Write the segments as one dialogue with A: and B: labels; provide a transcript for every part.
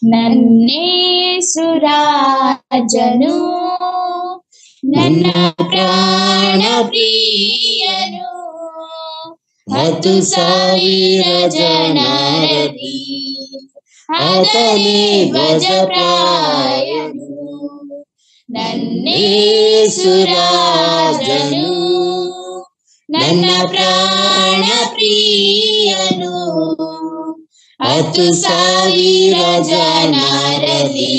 A: ನನ್ನೇಸುರಾಜನು ನನ್ನ ಪ್ರಾಣ ಪ್ರಿಯನು 10,000 ಜನರಲ್ಲಿ ಆತನೇ ಧ್ವಜಪ್ರಾಯನು. ನನ್ನೇಸುರಾಜನು ನನ್ನ ಪ್ರಾಣ ಪ್ರಿಯನು 10,000 ಜನರಲ್ಲಿ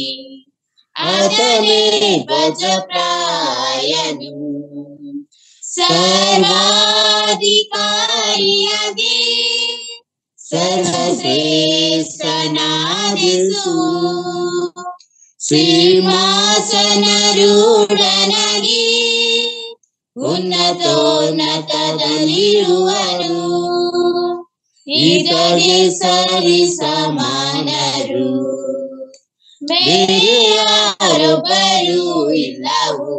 A: ಆತನೇ ಧ್ವಜಪ್ರಾಯನು. ಸರ್ವಾಧಿಕಾರಿಯಾಗಿ ಸರ್ವಶ್ರೇಷ್ಠನಾದಿಸು ಸಿಂಹಾಸನರೂಢನಾಗಿ ಉನ್ನತೋನ್ನತದಲ್ಲಿರುವನು. ಈತಗೆ ಸರಿ ಸಮಾನರು ಬೇರೆ ಯಾರೊಬ್ಬರೂ ಇಲ್ಲವು.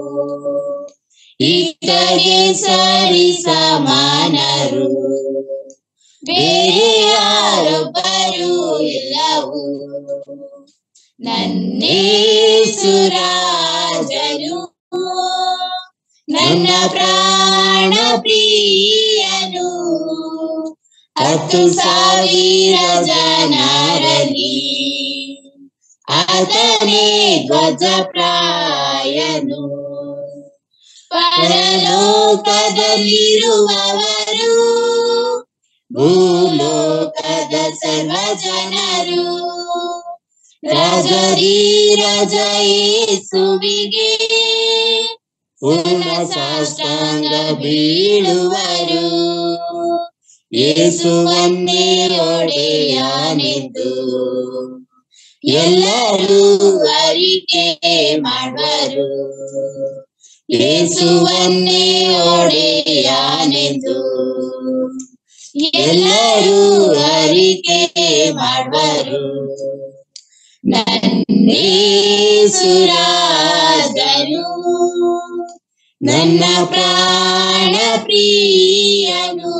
A: ಈತಗೆ ಸರಿ ಸಮಾನರು ಬೇರೆ ಯಾರೊಬ್ಬರೂ ಇಲ್ಲವು. ನನ್ನೇಸುರಾಜನು ನನ್ನ ಪ್ರಾಣ ಪ್ರಿಯನು 10,000 ಜನರಲ್ಲಿ ಆತನೇ ಧ್ವಜಪ್ರಾಯನು. ಪರಲೋಕದಲ್ಲಿರುವವರು ಭೂಲೋಕದ ಸರ್ವ ಜನರು ರಾಜಧೀರಜ ಯೇಸುವಿಗೆ ಪೂರ್ಣ ಸಾಷ್ಟಾಂಗ ಬೀಳುವರು. ಯೇಸುವನ್ನೇ ಒಡೆಯನೆಂದು ಎಲ್ಲರೂ ಅರಿಕೆ ಮಾಡುವರು. ಯೇಸುವನ್ನೇ ಒಡೆಯನೆಂದು ಎಲ್ಲರೂ ಅರಿಕೆ ಮಾಡುವರು. ನನ್ನೇಸುರಾಜನು ನನ್ನ ಪ್ರಾಣ ಪ್ರಿಯನು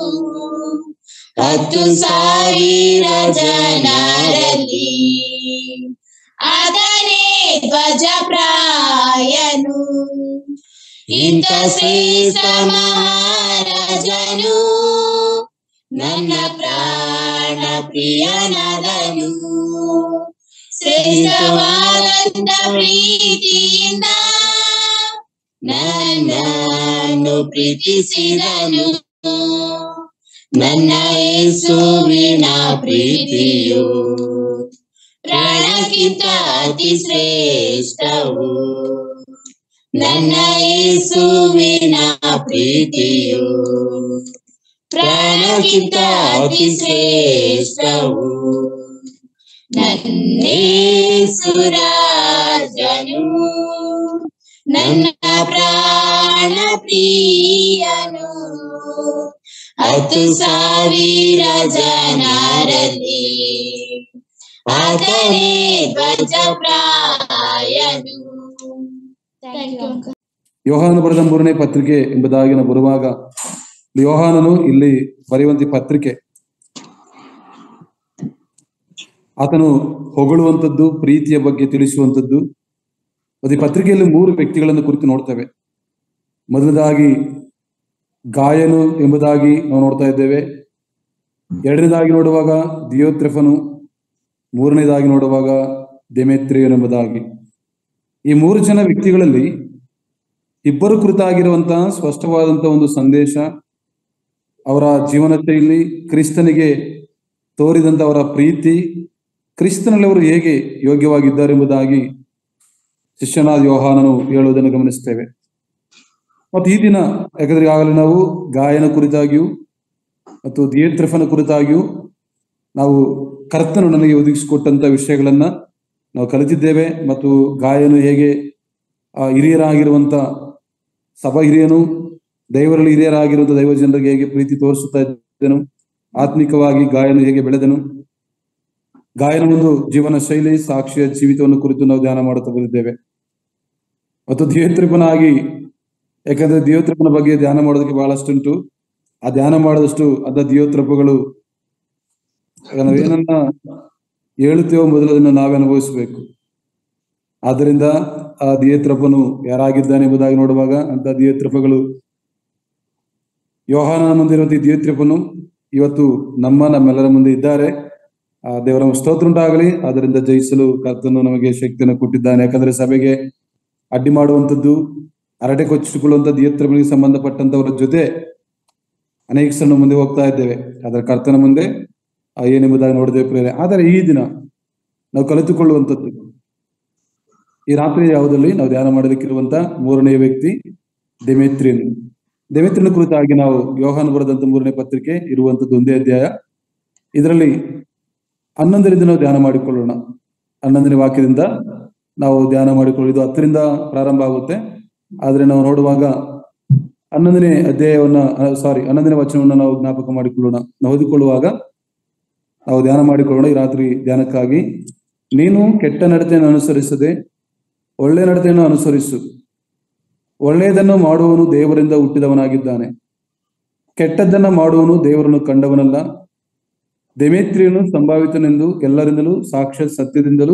A: 10,000 ಜನರಲ್ಲಿ ಆತನೇ ಧ್ವಜಪ್ರಾಯನು. ಇಂಥ ಶ್ರೇಷ್ಠ ಮಹಾರಾಜನು ನನ್ನ ಪ್ರಾಣ ಪ್ರಿಯನಾದನು. ಶ್ರೇಷ್ಠವಾದಂತ ಪ್ರೀತಿಯಿಂದ ನನ್ನನ್ನು ಪ್ರೀತಿಸಿದನು. ನನ್ನ ಯೇಸುವಿನ ಪ್ರೀತಿಯು ಪ್ರಾಣಕ್ಕಿಂತ ಅತಿ ಶ್ರೇಷ್ಠವು. ನನ್ನ ಯೇಸುವಿನ ಪ್ರೀತಿಯು ಪ್ರಾಣಕ್ಕಿಂತ ಅತಿ ಶ್ರೇಷ್ಠವು. ನನ್ನೇಸುರಾಜನು ನನ್ನ ಪ್ರಾಣ ಪ್ರಿಯನು 10,000 ಜನರಲ್ಲಿ ಆತನೇ ಧ್ವಜಪ್ರಾಯನು.
B: ಯೋಹಾನ ಬರೆದ 3ನೇ ಪತ್ರಿಕೆ ಎಂಬುದಾಗಿ ನಾವು ಬರುವಾಗ ಯೋಹಾನನು ಇಲ್ಲಿ ಬರೆಯುವಂತ ಪತ್ರಿಕೆ ಆತನು ಹೊಗಳುವಂಥದ್ದು, ಪ್ರೀತಿಯ ಬಗ್ಗೆ ತಿಳಿಸುವಂಥದ್ದು. ಈ ಪತ್ರಿಕೆಯಲ್ಲಿ 3 ವ್ಯಕ್ತಿಗಳನ್ನು ಕುರಿತು ನೋಡ್ತೇವೆ. ಮೊದಲನೇದಾಗಿ ಗಾಯನು ಎಂಬುದಾಗಿ ನಾವು ನೋಡ್ತಾ ಇದ್ದೇವೆ. ಎರಡನೇದಾಗಿ ನೋಡುವಾಗ ದಿಯೋತ್ರೆಫನು, ಮೂರನೇದಾಗಿ ನೋಡುವಾಗ ದೆಮೇತ್ರಿಯನು ಎಂಬುದಾಗಿ. ಈ 3 ಜನ ವ್ಯಕ್ತಿಗಳಲ್ಲಿ ಇಬ್ಬರು ಕುರಿತಾಗಿರುವಂತಹ ಸ್ಪಷ್ಟವಾದಂತಹ ಒಂದು ಸಂದೇಶ, ಅವರ ಜೀವನ ಶೈಲಿ, ಕ್ರಿಸ್ತನಿಗೆ ತೋರಿದಂತ ಅವರ ಪ್ರೀತಿ, ಕ್ರಿಸ್ತನಲ್ಲಿ ಅವರು ಹೇಗೆ ಯೋಗ್ಯವಾಗಿದ್ದಾರೆ ಎಂಬುದಾಗಿ ಶಿಷ್ಯನಾದ ಯೋಹಾನನು ಹೇಳುವುದನ್ನು ಗಮನಿಸ್ತೇವೆ. ಮತ್ತು ಈ ದಿನ ಯಾಕಂದ್ರೆ ಈಗಾಗಲೇ ನಾವು ಗಾಯನ ಕುರಿತಾಗಿಯೂ ಮತ್ತು ದಿಯೋತ್ರೆಫನ ಕುರಿತಾಗಿಯೂ ನಾವು ಕರ್ತನು ನನಗೆ ಒದಗಿಸಿಕೊಟ್ಟಂತ ವಿಷಯಗಳನ್ನ ನಾವು ಕಲಿತಿದ್ದೇವೆ. ಮತ್ತು ಗಾಯನು ಹೇಗೆ ಹಿರಿಯರಾಗಿರುವಂತ ಸಭಾ ಹಿರಿಯನು, ದೈವರಲ್ಲಿ ಹಿರಿಯರಾಗಿರುವಂತ ದೈವ ಜನರಿಗೆ ಹೇಗೆ ಪ್ರೀತಿ ತೋರಿಸುತ್ತಾ ಇದ್ದನು, ಆತ್ಮಿಕವಾಗಿ ಗಾಯನು ಹೇಗೆ ಬೆಳೆದನು, ಗಾಯನ ಒಂದು ಜೀವನ ಶೈಲಿ, ಸಾಕ್ಷಿಯ ಜೀವಿತವನ್ನು ಕುರಿತು ನಾವು ಧ್ಯಾನ ಮಾಡುತ್ತಾ ಬಂದಿದ್ದೇವೆ. ಮತ್ತು ದಿಯೋತ್ರೆಫನಾಗಿ, ಯಾಕಂದ್ರೆ ದಿಯೋತ್ರೆಫನ ಬಗ್ಗೆ ಧ್ಯಾನ ಮಾಡೋದಕ್ಕೆ ಬಹಳಷ್ಟುಂಟು. ಆ ಧ್ಯಾನ ಮಾಡಿದಷ್ಟು ಅದ ದಿಯೋತ್ರೆಫಗಳು ಏನನ್ನ ಹೇಳುತ್ತೇವೋ ಮೊದಲದನ್ನು ನಾವೇ ಅನುಭವಿಸಬೇಕು. ಆದ್ದರಿಂದ ಆ ದಿಯೇತ್ರಪ್ಪನು ಯಾರಾಗಿದ್ದಾನೆ ಎಂಬುದಾಗಿ ನೋಡುವಾಗ ಅಂತ ದಿಯೇತ್ರಪ್ಪಗಳು ಯೋಹಾನನ ಮುಂದೆ ಇರುವಂತಹ ದಿಯೇತ್ರಪ್ಪನು ಇವತ್ತು ನಮ್ಮೆಲ್ಲರ ಮುಂದೆ ಇದ್ದಾರೆ. ಆ ದೇವರ ಸ್ತೋತ್ರ ಉಂಟಾಗಲಿ. ಅದರಿಂದ ಜಯಿಸಲು ಕರ್ತನು ನಮಗೆ ಶಕ್ತಿಯನ್ನು ಕೊಟ್ಟಿದ್ದಾನೆ. ಯಾಕಂದ್ರೆ ಸಭೆಗೆ ಅಡ್ಡಿ ಮಾಡುವಂಥದ್ದು, ಹರಟೆ ಕೊಚ್ಚಿಕೊಳ್ಳುವಂಥ ದಿಯೇತ್ರಪ್ಪನಿಗೆ ಸಂಬಂಧಪಟ್ಟಂತವರ ಜೊತೆ ಅನೇಕ ಸಣ್ಣ ಮುಂದೆ ಹೋಗ್ತಾ ಇದ್ದೇವೆ. ಅದರ ಕರ್ತನ ಮುಂದೆ ಏನೆಂಬುದಾಗಿ ನೋಡಿದ್ದೇವೆ ಪ್ರೇರೆ. ಆದರೆ ಈ ದಿನ ನಾವು ಕಲಿತುಕೊಳ್ಳುವಂಥದ್ದು, ಈ ರಾತ್ರಿ ಯಾವುದಲ್ಲಿ ನಾವು ಧ್ಯಾನ ಮಾಡಲಿಕ್ಕಿರುವಂತ ಮೂರನೆಯ ವ್ಯಕ್ತಿ ಡೆಮೇತ್ರಿಯನ್. ಡೆಮೇತ್ರಿಯನ್ ಕುರಿತಾಗಿ ನಾವು ಯೋಹಾನ ಬರೆದಂತ 3ನೇ ಪತ್ರಿಕೆ ಇರುವಂತದ್ದು 1ನೇ ಅಧ್ಯಾಯ. ಇದರಲ್ಲಿ 11ರಿಂದ ನಾವು ಧ್ಯಾನ ಮಾಡಿಕೊಳ್ಳೋಣ. 11ನೇ ವಾಕ್ಯದಿಂದ ನಾವು ಧ್ಯಾನ ಮಾಡಿಕೊಳ್ಳೋದು 10ರಿಂದ ಪ್ರಾರಂಭ ಆಗುತ್ತೆ. ಆದ್ರೆ ನಾವು ನೋಡುವಾಗ 11ನೇ ವಚನವನ್ನು ನಾವು ಜ್ಞಾಪಕ ಮಾಡಿಕೊಳ್ಳೋಣ. ನಾವು ಓದಿಕೊಳ್ಳುವಾಗ ನಾವು ಧ್ಯಾನ ಮಾಡಿಕೊಳ್ಳೋಣ. ಈ ರಾತ್ರಿ ಧ್ಯಾನಕ್ಕಾಗಿ ನೀನು ಕೆಟ್ಟ ನಡತೆಯನ್ನು ಅನುಸರಿಸದೆ ಒಳ್ಳೆ ನಡತೆಯನ್ನು ಅನುಸರಿಸು. ಒಳ್ಳೆಯದನ್ನು ಮಾಡುವವನು ದೇವರಿಂದ ಹುಟ್ಟಿದವನಾಗಿದ್ದಾನೆ, ಕೆಟ್ಟದ್ದನ್ನ ಮಾಡುವವನು ದೇವರನ್ನು ಕಂಡವನಲ್ಲ. ಡೆಮೇತ್ರಿಯನು ಸಂಭಾವಿತನೆಂದು ಎಲ್ಲರಿಂದಲೂ ಸಾಕ್ಷಾತ್ ಸತ್ಯದಿಂದಲೂ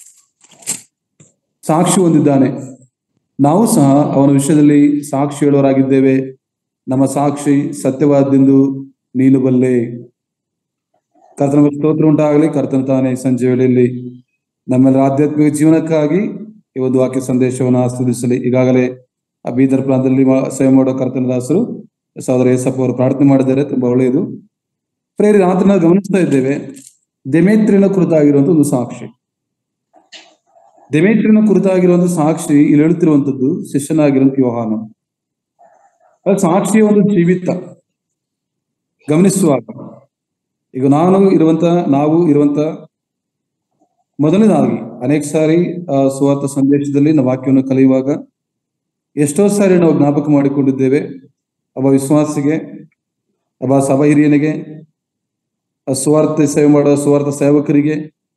B: ಸಾಕ್ಷಿ ಹೊಂದಿದ್ದಾನೆ. ನಾವು ಸಹ ಅವನ ವಿಷಯದಲ್ಲಿ ಸಾಕ್ಷಿ ಹೇಳುವರಾಗಿದ್ದೇವೆ. ನಮ್ಮ ಸಾಕ್ಷಿ ಸತ್ಯವಾದೆಂದು ನೀನು ಬಲ್ಲೆ. ಕರ್ತನ ಸ್ತೋತ್ರ ಉಂಟಾಗಲಿ. ಕರ್ತನ ತಾನೇ ಸಂಜೆ ವೇಳೆಯಲ್ಲಿ ನಮ್ಮೆಲ್ಲರ ಆಧ್ಯಾತ್ಮಿಕ ಜೀವನಕ್ಕಾಗಿ ಈ ಒಂದು ವಾಕ್ಯ ಸಂದೇಶವನ್ನು ಆಸ್ವಾದಿಸಲಿ. ಈಗಾಗಲೇ ಆ ಬೀದರ್ ಪ್ರಾಂತದಲ್ಲಿ ಸೇವೆ ಮಾಡೋ ಕರ್ತನ ದಾಸರು ಸಹೋದರ ಏಸಪ್ಪ ಅವರು ಪ್ರಾರ್ಥನೆ ಮಾಡಿದ್ದಾರೆ. ತುಂಬಾ ಒಳ್ಳೆಯದು. ಪ್ರೇರಿ, ರಾತ್ರಿ ನಾವು ಗಮನಿಸ್ತಾ ಇದ್ದೇವೆ ಡೆಮೇತ್ರಿಯನ ಕುರಿತಾಗಿರುವಂತ ಒಂದು ಸಾಕ್ಷಿ. ಡೆಮೇತ್ರಿಯನ ಕುರಿತಾಗಿರುವಂತ ಸಾಕ್ಷಿ ಇಲ್ಲಿ ಹೇಳುತ್ತಿರುವಂತದ್ದು ಶಿಷ್ಯನಾಗಿರುವಂತ ಯೋಹಾನ. ಸಾಕ್ಷಿಯ ಒಂದು ಜೀವಿತ ಗಮನಿಸುವಾಗ ಈಗ ನಾವು ಇರುವಂತ ಮೊದಲನೇದಾಗಿ ಅನೇಕ ಸಾರಿ ಸುವಾರ್ಥ ಸಂದೇಶದಲ್ಲಿ ನಾವು ವಾಕ್ಯವನ್ನು ಕಲಿಯುವಾಗ ಎಷ್ಟೋ ಸಾರಿ ನಾವು ಜ್ಞಾಪಕ ಮಾಡಿಕೊಂಡಿದ್ದೇವೆ. ಒಬ್ಬ ವಿಶ್ವಾಸಿಗೆ, ಒಬ್ಬ ಸಭಾ ಹಿರಿಯನಿಗೆ, ಸುವಾರ್ಥ ಸೇವೆ ಮಾಡುವ ಸುವಾರ್ಥ ಸೇವಕರಿಗೆ,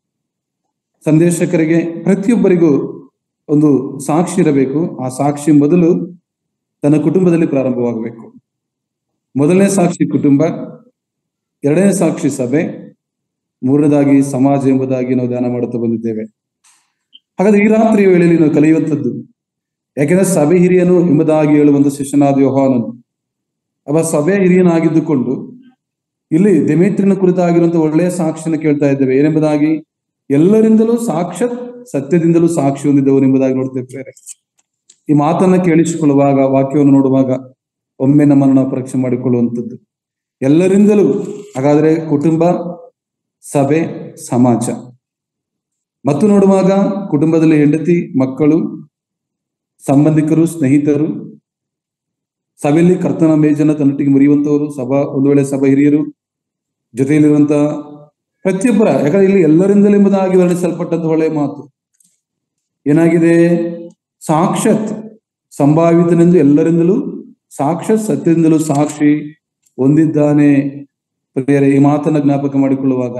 B: ಸಂದೇಶಕರಿಗೆ, ಪ್ರತಿಯೊಬ್ಬರಿಗೂ ಒಂದು ಸಾಕ್ಷಿ ಇರಬೇಕು. ಆ ಸಾಕ್ಷಿ ಮೊದಲು ತನ್ನ ಕುಟುಂಬದಲ್ಲಿ ಪ್ರಾರಂಭವಾಗಬೇಕು. ಮೊದಲನೇ ಸಾಕ್ಷಿ ಕುಟುಂಬ, ಎರಡನೇ ಸಾಕ್ಷಿ ಸಭೆ, ಮೂರನೇದಾಗಿ ಸಮಾಜ ಎಂಬುದಾಗಿ ನಾವು ಧ್ಯಾನ ಮಾಡುತ್ತಾ ಬಂದಿದ್ದೇವೆ. ಹಾಗಾದ್ರೆ ಈ ರಾತ್ರಿಯ ವೇಳೆಯಲ್ಲಿ ನಾವು ಕಲಿಯುವಂಥದ್ದು, ಯಾಕೆಂದ್ರೆ ಸಭೆ ಹಿರಿಯನು ಎಂಬುದಾಗಿ ಹೇಳುವಂತ ಶಿಷ್ಯನಾದ ಯೋಹಾನನು ಅವ ಸಭೆ ಹಿರಿಯನಾಗಿದ್ದುಕೊಂಡು ಇಲ್ಲಿ ಡೆಮೇತ್ರಿಯನ ಕುರಿತಾಗಿರುವಂತ ಒಳ್ಳೆಯ ಸಾಕ್ಷಿಯನ್ನು ಕೇಳ್ತಾ ಇದ್ದೇವೆ. ಏನೆಂಬುದಾಗಿ ಎಲ್ಲರಿಂದಲೂ ಸಾಕ್ಷಾತ್ ಸತ್ಯದಿಂದಲೂ ಸಾಕ್ಷಿ ಹೊಂದಿದ್ದವನು ಎಂಬುದಾಗಿ ನೋಡ್ತೇವೆ. ಈ ಮಾತನ್ನ ಕೇಳಿಸಿಕೊಳ್ಳುವಾಗ, ವಾಕ್ಯವನ್ನು ನೋಡುವಾಗ ಒಮ್ಮೆ ನಮ್ಮನ್ನು ನಾವು ಪರೀಕ್ಷೆ ಮಾಡಿಕೊಳ್ಳುವಂಥದ್ದು ಎಲ್ಲರಿಂದಲೂ. ಹಾಗಾದ್ರೆ ಕುಟುಂಬ, ಸಭೆ, ಸಮಾಜ ಮತ್ತು ನೋಡುವಾಗ ಕುಟುಂಬದಲ್ಲಿ ಹೆಂಡತಿ, ಮಕ್ಕಳು, ಸಂಬಂಧಿಕರು, ಸ್ನೇಹಿತರು, ಸಭೆಯಲ್ಲಿ ಕರ್ತನ ಮೇಜನ್ನ ತನ್ನೊಟ್ಟಿಗೆ ಮುರಿಯುವಂತವರು, ಒಂದು ವೇಳೆ ಸಭಾ ಹಿರಿಯರು, ಜೊತೆಯಲ್ಲಿರುವಂತಹ ಪ್ರತಿಯೊಬ್ಬರ, ಯಾಕಂದ್ರೆ ಇಲ್ಲಿ ಎಲ್ಲರಿಂದಲೂ ಎಂಬುದಾಗಿ ವರ್ಣಿಸಲ್ಪಟ್ಟಂತ ಒಳ್ಳೆಯ ಮಾತು ಏನಾಗಿದೆ? ಸಾಕ್ಷಾತ್ ಸಂಭಾವಿತನೆಂದು ಎಲ್ಲರಿಂದಲೂ ಸಾಕ್ಷಾತ್ ಸತ್ಯದಿಂದಲೂ ಸಾಕ್ಷಿ ಹೊಂದಿದ್ದಾನೆ. ಪ್ರಿಯರೇ, ಈ ಮಾತನ್ನ ಜ್ಞಾಪಕ ಮಾಡಿಕೊಳ್ಳುವಾಗ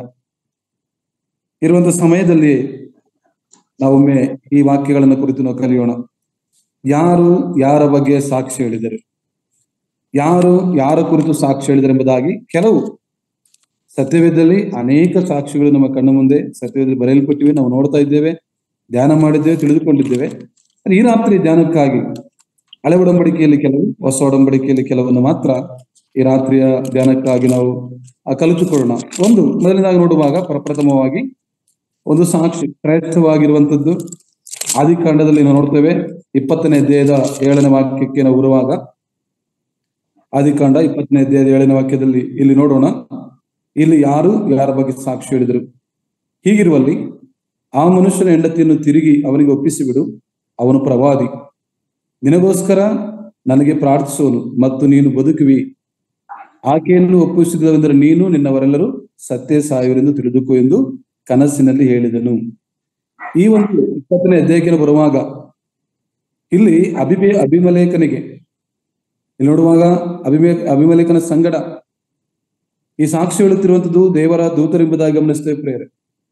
B: ಇರುವಂತ ಸಮಯದಲ್ಲಿ ನಾವೊಮ್ಮೆ ಈ ವಾಕ್ಯಗಳನ್ನು ಕುರಿತು ನಾವು ಕಲಿಯೋಣ. ಯಾರು ಯಾರ ಬಗ್ಗೆ ಸಾಕ್ಷಿ ಹೇಳಿದರು, ಯಾರು ಯಾರ ಕುರಿತು ಸಾಕ್ಷಿ ಹೇಳಿದರು ಎಂಬುದಾಗಿ ಕೆಲವು ಸತ್ಯವೇದದಲ್ಲಿ ಅನೇಕ ಸಾಕ್ಷಿಗಳು ನಮ್ಮ ಕಣ್ಣ ಮುಂದೆ ಸತ್ಯವೇದದಲ್ಲಿ ಬರೆಯಲ್ಪಟ್ಟಿವೆ. ನಾವು ನೋಡ್ತಾ ಇದ್ದೇವೆ, ಧ್ಯಾನ ಮಾಡಿದ್ದೇವೆ, ತಿಳಿದುಕೊಂಡಿದ್ದೇವೆ. ಈ ರಾತ್ರಿ ಧ್ಯಾನಕ್ಕಾಗಿ ಹಳೆ ಒಡಂಬಡಿಕೆಯಲ್ಲಿ ಕೆಲವು, ಹೊಸ ಒಡಂಬಡಿಕೆಯಲ್ಲಿ ಕೆಲವನ್ನು ಮಾತ್ರ ಈ ರಾತ್ರಿಯ ಧ್ಯಾನಕ್ಕಾಗಿ ನಾವು ಕಲಿತುಕೊಳ್ಳೋಣ. ಮೊದಲನೇದಾಗಿ ನೋಡುವಾಗ ಪ್ರಪ್ರಥಮವಾಗಿ ಒಂದು ಸಾಕ್ಷಿ ಶ್ರೇಷ್ಠವಾಗಿರುವಂತದ್ದು ಆದಿಕಾಂಡದಲ್ಲಿ ನಾವು ನೋಡ್ತೇವೆ. 20ನೇ ಅಧ್ಯಾಯದ 7ನೇ ವಾಕ್ಯಕ್ಕೆ ನಾವು ಬರುವಾಗ, ಆದಿಕಾಂಡ 20ನೇ ಅಧ್ಯಾಯದ 7ನೇ ವಾಕ್ಯದಲ್ಲಿ ಇಲ್ಲಿ ನೋಡೋಣ. ಇಲ್ಲಿ ಯಾರು ಯಾರ ಬಗ್ಗೆ ಸಾಕ್ಷಿ ಹೇಳಿದರು. ಹೀಗಿರುವಲ್ಲಿ ಆ ಮನುಷ್ಯನ ಹೆಂಡತಿಯನ್ನು ತಿರುಗಿ ಅವನಿಗೆ ಒಪ್ಪಿಸಿಬಿಡು, ಅವನು ಪ್ರವಾದಿ, ನಿನಗೋಸ್ಕರ ನನಗೆ ಪ್ರಾರ್ಥಿಸುವನು ಮತ್ತು ನೀನು ಬದುಕುವಿ. ಆಕೆಯನ್ನು ಒಪ್ಪಿಸಿದವೆಂದರೆ ನೀನು ನಿನ್ನವರೆಲ್ಲರೂ ಸತ್ಯ ಸಾಯುವರೆಂದು ತಿಳಿದುಕೋ ಎಂದು ಕನಸಿನಲ್ಲಿ ಹೇಳಿದನು. ಈ ಒಂದು 20ನೇ ಅಧ್ಯಾಯಕ್ಕೆ ಬರುವಾಗ ಇಲ್ಲಿ ಅಭಿಮಲೇಖನಿಗೆ ಇಲ್ಲಿ ನೋಡುವಾಗ ಅಭಿಮಲೇಖನ ಸಂಗಡ ಈ ಸಾಕ್ಷಿ ಹೇಳುತ್ತಿರುವಂತದ್ದು ದೇವರ ದೂತರೆಂಬುದಾಗಿ ಗಮನಿಸ್ತೇವೆ. ಪ್ರೇರೆ,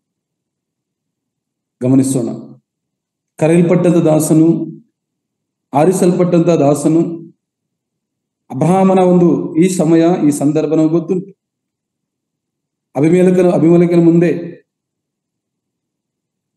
B: ಗಮನಿಸೋಣ. ಕರೆಯಲ್ಪಟ್ಟಂತ ದಾಸನು, ಆರಿಸಲ್ಪಟ್ಟಂತ ದಾಸನು, ಅಬ್ರಹಾಮನ ಒಂದು ಈ ಸಮಯ, ಈ ಸಂದರ್ಭ ನಮಗೆ ಗೊತ್ತುಂಟು. ಅಭಿಮಲೇಖನ ಮುಂದೆ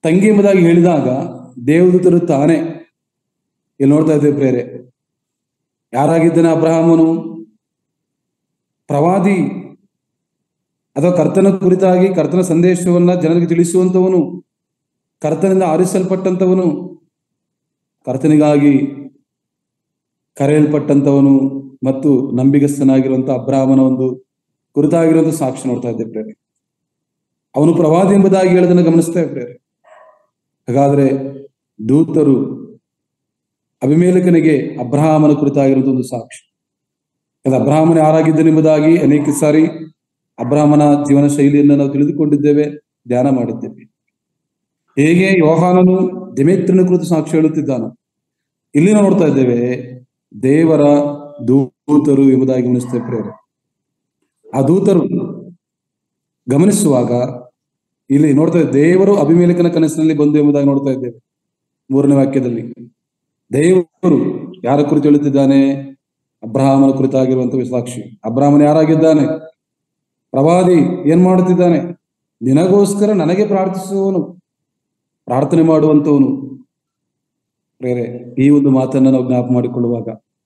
B: ತಂಗಿ ಎಂಬುದಾಗಿ ಹೇಳಿದಾಗ ದೇವದೂತರು ತಾನೇ ಇಲ್ಲಿ ನೋಡ್ತಾ ಇದ್ದೇವೆ ಪ್ರೇರೆ. ಯಾರಾಗಿದ್ದಾನೆ ಅಬ್ರಹಾಮನು? ಪ್ರವಾದಿ ಅಥವಾ ಕರ್ತನ ಕುರಿತಾಗಿ ಕರ್ತನ ಸಂದೇಶವನ್ನ ಜನರಿಗೆ ತಿಳಿಸುವಂತವನು, ಕರ್ತನಿಂದ ಆರಿಸಲ್ಪಟ್ಟಂತವನು, ಕರ್ತನಿಗಾಗಿ ಕರೆಯಲ್ಪಟ್ಟಂತವನು ಮತ್ತು ನಂಬಿಗಸ್ತನಾಗಿರುವಂತಹ ಅಬ್ರಹಾಮನ ಒಂದು ಕುರಿತಾಗಿರುವಂತಹ ಸಾಕ್ಷಿ ನೋಡ್ತಾ ಇದ್ದೆ ಪ್ರೇರೆ. ಅವನು ಪ್ರವಾದಿ ಎಂಬುದಾಗಿ ಹೇಳೋದನ್ನು ಗಮನಿಸ್ತಾ ಪ್ರೇರೆ. ಹಾಗಾದ್ರೆ ದೂತರು ಅಭಿಮೇಲಕನಿಗೆ ಅಬ್ರಹಾಮನ ಕುರಿತಾಗಿರುವಂತಹ ಒಂದು ಸಾಕ್ಷಿ. ಅದು ಅಬ್ರಹಾಮನ ಯಾರಾಗಿದ್ದನೆಂಬುದಾಗಿ ಅನೇಕ ಸಾರಿ ಅಬ್ರಹಾಮನ ಜೀವನ ಶೈಲಿಯನ್ನು ನಾವು ತಿಳಿದುಕೊಂಡಿದ್ದೇವೆ, ಧ್ಯಾನ ಮಾಡಿದ್ದೇವೆ. ಹೇಗೆ ಯೋಹಾನನು ದಿಮೇತ್ರಿನ ಕುರಿತು ಸಾಕ್ಷಿ ಹೇಳುತ್ತಿದ್ದಾನು, ಇಲ್ಲಿ ನೋಡ್ತಾ ಇದ್ದೇವೆ ದೇವರ ದೂತರು ಎಂಬುದಾಗಿ ಗಮನಿಸ್ತೇವೆ ಪ್ರೇರೆ. ಆ ದೂತರು ಗಮನಿಸುವಾಗ ಇಲ್ಲಿ ನೋಡ್ತಾ ಇದ್ದೇವೆ ದೇವರು ಅಭಿಮೇಲಕನ ಕನಸಿನಲ್ಲಿ ಬಂದು ಎಂಬುದಾಗಿ ನೋಡ್ತಾ ಇದ್ದೇವೆ. 3ನೇ ವಾಕ್ಯದಲ್ಲಿ ದೇವರು ಯಾರ ಕುರಿತು ಹೇಳುತ್ತಿದ್ದಾನೆ? ಅಬ್ರಹಾಮನ ಕುರಿತಾಗಿರುವಂತಹ ಸಾಕ್ಷಿ. ಅಬ್ರಹಾಮನ ಯಾರಾಗಿದ್ದಾನೆ? ಪ್ರವಾದಿ. ಏನ್ ಮಾಡುತ್ತಿದ್ದಾನೆ? ನಿನಗೋಸ್ಕರ ನನಗೆ ಪ್ರಾರ್ಥಿಸುವವನು, ಪ್ರಾರ್ಥನೆ ಮಾಡುವಂತವನು. ಬೇರೆ ಈ ಒಂದು ಮಾತನ್ನ ನಾವು ಜ್ಞಾಪ ಮಾಡಿಕೊಳ್ಳುವಾಗ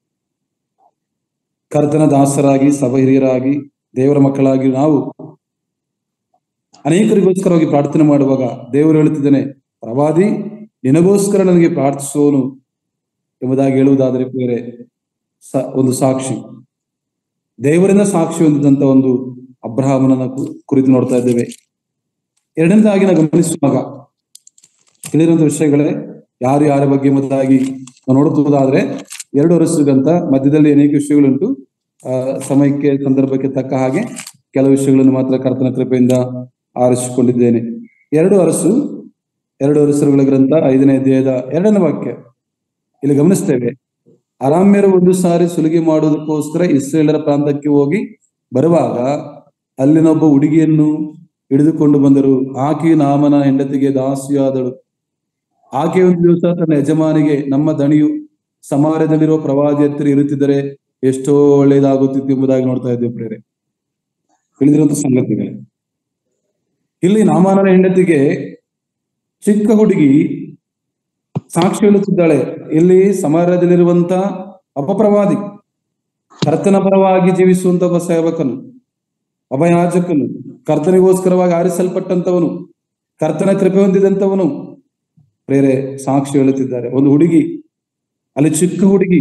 B: ಕರ್ತನ ದಾಸರಾಗಿ, ಸಭಾ ಹಿರಿಯರಾಗಿ, ದೇವರ ಮಕ್ಕಳಾಗಿ ನಾವು ಅನೇಕರಿಗೋಸ್ಕರವಾಗಿ ಪ್ರಾರ್ಥನೆ ಮಾಡುವಾಗ ದೇವರು ಹೇಳುತ್ತಿದ್ದಾನೆ, ಪ್ರವಾದಿ ನಿನಗೋಸ್ಕರ ನನಗೆ ಪ್ರಾರ್ಥಿಸುವವನು ಎಂಬುದಾಗಿ ಹೇಳುವುದಾದರೆ ಬೇರೆ ಒಂದು ಸಾಕ್ಷಿ, ದೇವರಿಂದ ಸಾಕ್ಷಿ ಹೊಂದಿದಂತ ಒಂದು ಅಬ್ರಹಾಮನ ಕುರಿತು ನೋಡ್ತಾ ಇದ್ದೇವೆ. ಎರಡನೇದಾಗಿ ನಾವು ಗಮನಿಸುವಾಗ ತಿಳಿದಿರುವಂತ ವಿಷಯಗಳೇ ಯಾರು ಯಾರ ಬಗ್ಗೆ ಎಂಬುದಾಗಿ ನಾವು ನೋಡುವುದಾದ್ರೆ 2 ವರ್ಷಗಂತ ಮಧ್ಯದಲ್ಲಿ ಅನೇಕ ವಿಷಯಗಳುಂಟು. ಸಮಯಕ್ಕೆ ಸಂದರ್ಭಕ್ಕೆ ತಕ್ಕ ಹಾಗೆ ಕೆಲವು ವಿಷಯಗಳನ್ನು ಮಾತ್ರ ಕರ್ತನ ಕೃಪೆಯಿಂದ ಆರಿಸಿಕೊಂಡಿದ್ದೇನೆ. 2 ಅರಸರುಗಳ ಗ್ರಂಥ 5ನೇ ಅಧ್ಯಾಯದ 2ನೇ ವಾಕ್ಯ ಇಲ್ಲಿ ಗಮನಿಸ್ತೇವೆ. ಅರಾಮ್ಯರು ಒಂದು ಸಾರಿ ಸುಲಿಗೆ ಮಾಡುವುದಕ್ಕೋಸ್ಕರ ಇಸ್ರೇಲರ ಪ್ರಾಂತಕ್ಕೆ ಹೋಗಿ ಬರುವಾಗ ಅಲ್ಲಿನ ಒಬ್ಬ ಹುಡುಗಿಯನ್ನು ಹಿಡಿದುಕೊಂಡು ಬಂದರು. ಆಕೆಯು ನಾಮನ ಹೆಂಡತಿಗೆ ದಾಸಿಯಾದಳು. ಆಕೆ ಒಂದು ದಿವಸ ತನ್ನ ಯಜಮಾನಿಗೆ, ನಮ್ಮ ದಣಿಯು ಸಮಾರ್ಯದಲ್ಲಿರುವ ಪ್ರವಾದಿ ಹತ್ತಿರ ಇರುತ್ತಿದ್ದರೆ ಎಷ್ಟೋ ಒಳ್ಳೆಯದಾಗುತ್ತಿತ್ತು ಎಂಬುದಾಗಿ ನೋಡ್ತಾ ಇದ್ದೇವೆ ಪ್ರೇರೆ. ತಿಳಿದಿರುವಂತ ಸಂಗತಿಗಳೇ, ಇಲ್ಲಿ ನಾಮಾನನ ಹೆಂಡತಿಗೆ ಚಿಕ್ಕ ಹುಡುಗಿ ಸಾಕ್ಷಿ ಹೇಳುತ್ತಿದ್ದಾಳೆ. ಇಲ್ಲಿ ಸಮಾರ್ಯದಲ್ಲಿರುವಂತ ಅಪಪ್ರವಾದಿ, ಕರ್ತನ ಪರವಾಗಿ ಜೀವಿಸುವಂತ ಒಬ್ಬ ಸೇವಕನು, ಒಬ್ಬ ಯಾಜಕನು, ಕರ್ತನಿಗೋಸ್ಕರವಾಗಿ ಆರಿಸಲ್ಪಟ್ಟಂತವನು, ಕರ್ತನ ಕೃಪೆ ಹೊಂದಿದಂತವನು ಬೇರೆ ಸಾಕ್ಷಿ ಹೇಳುತ್ತಿದ್ದಾರೆ. ಒಂದು ಹುಡುಗಿ, ಅಲ್ಲಿ ಚಿಕ್ಕ ಹುಡುಗಿ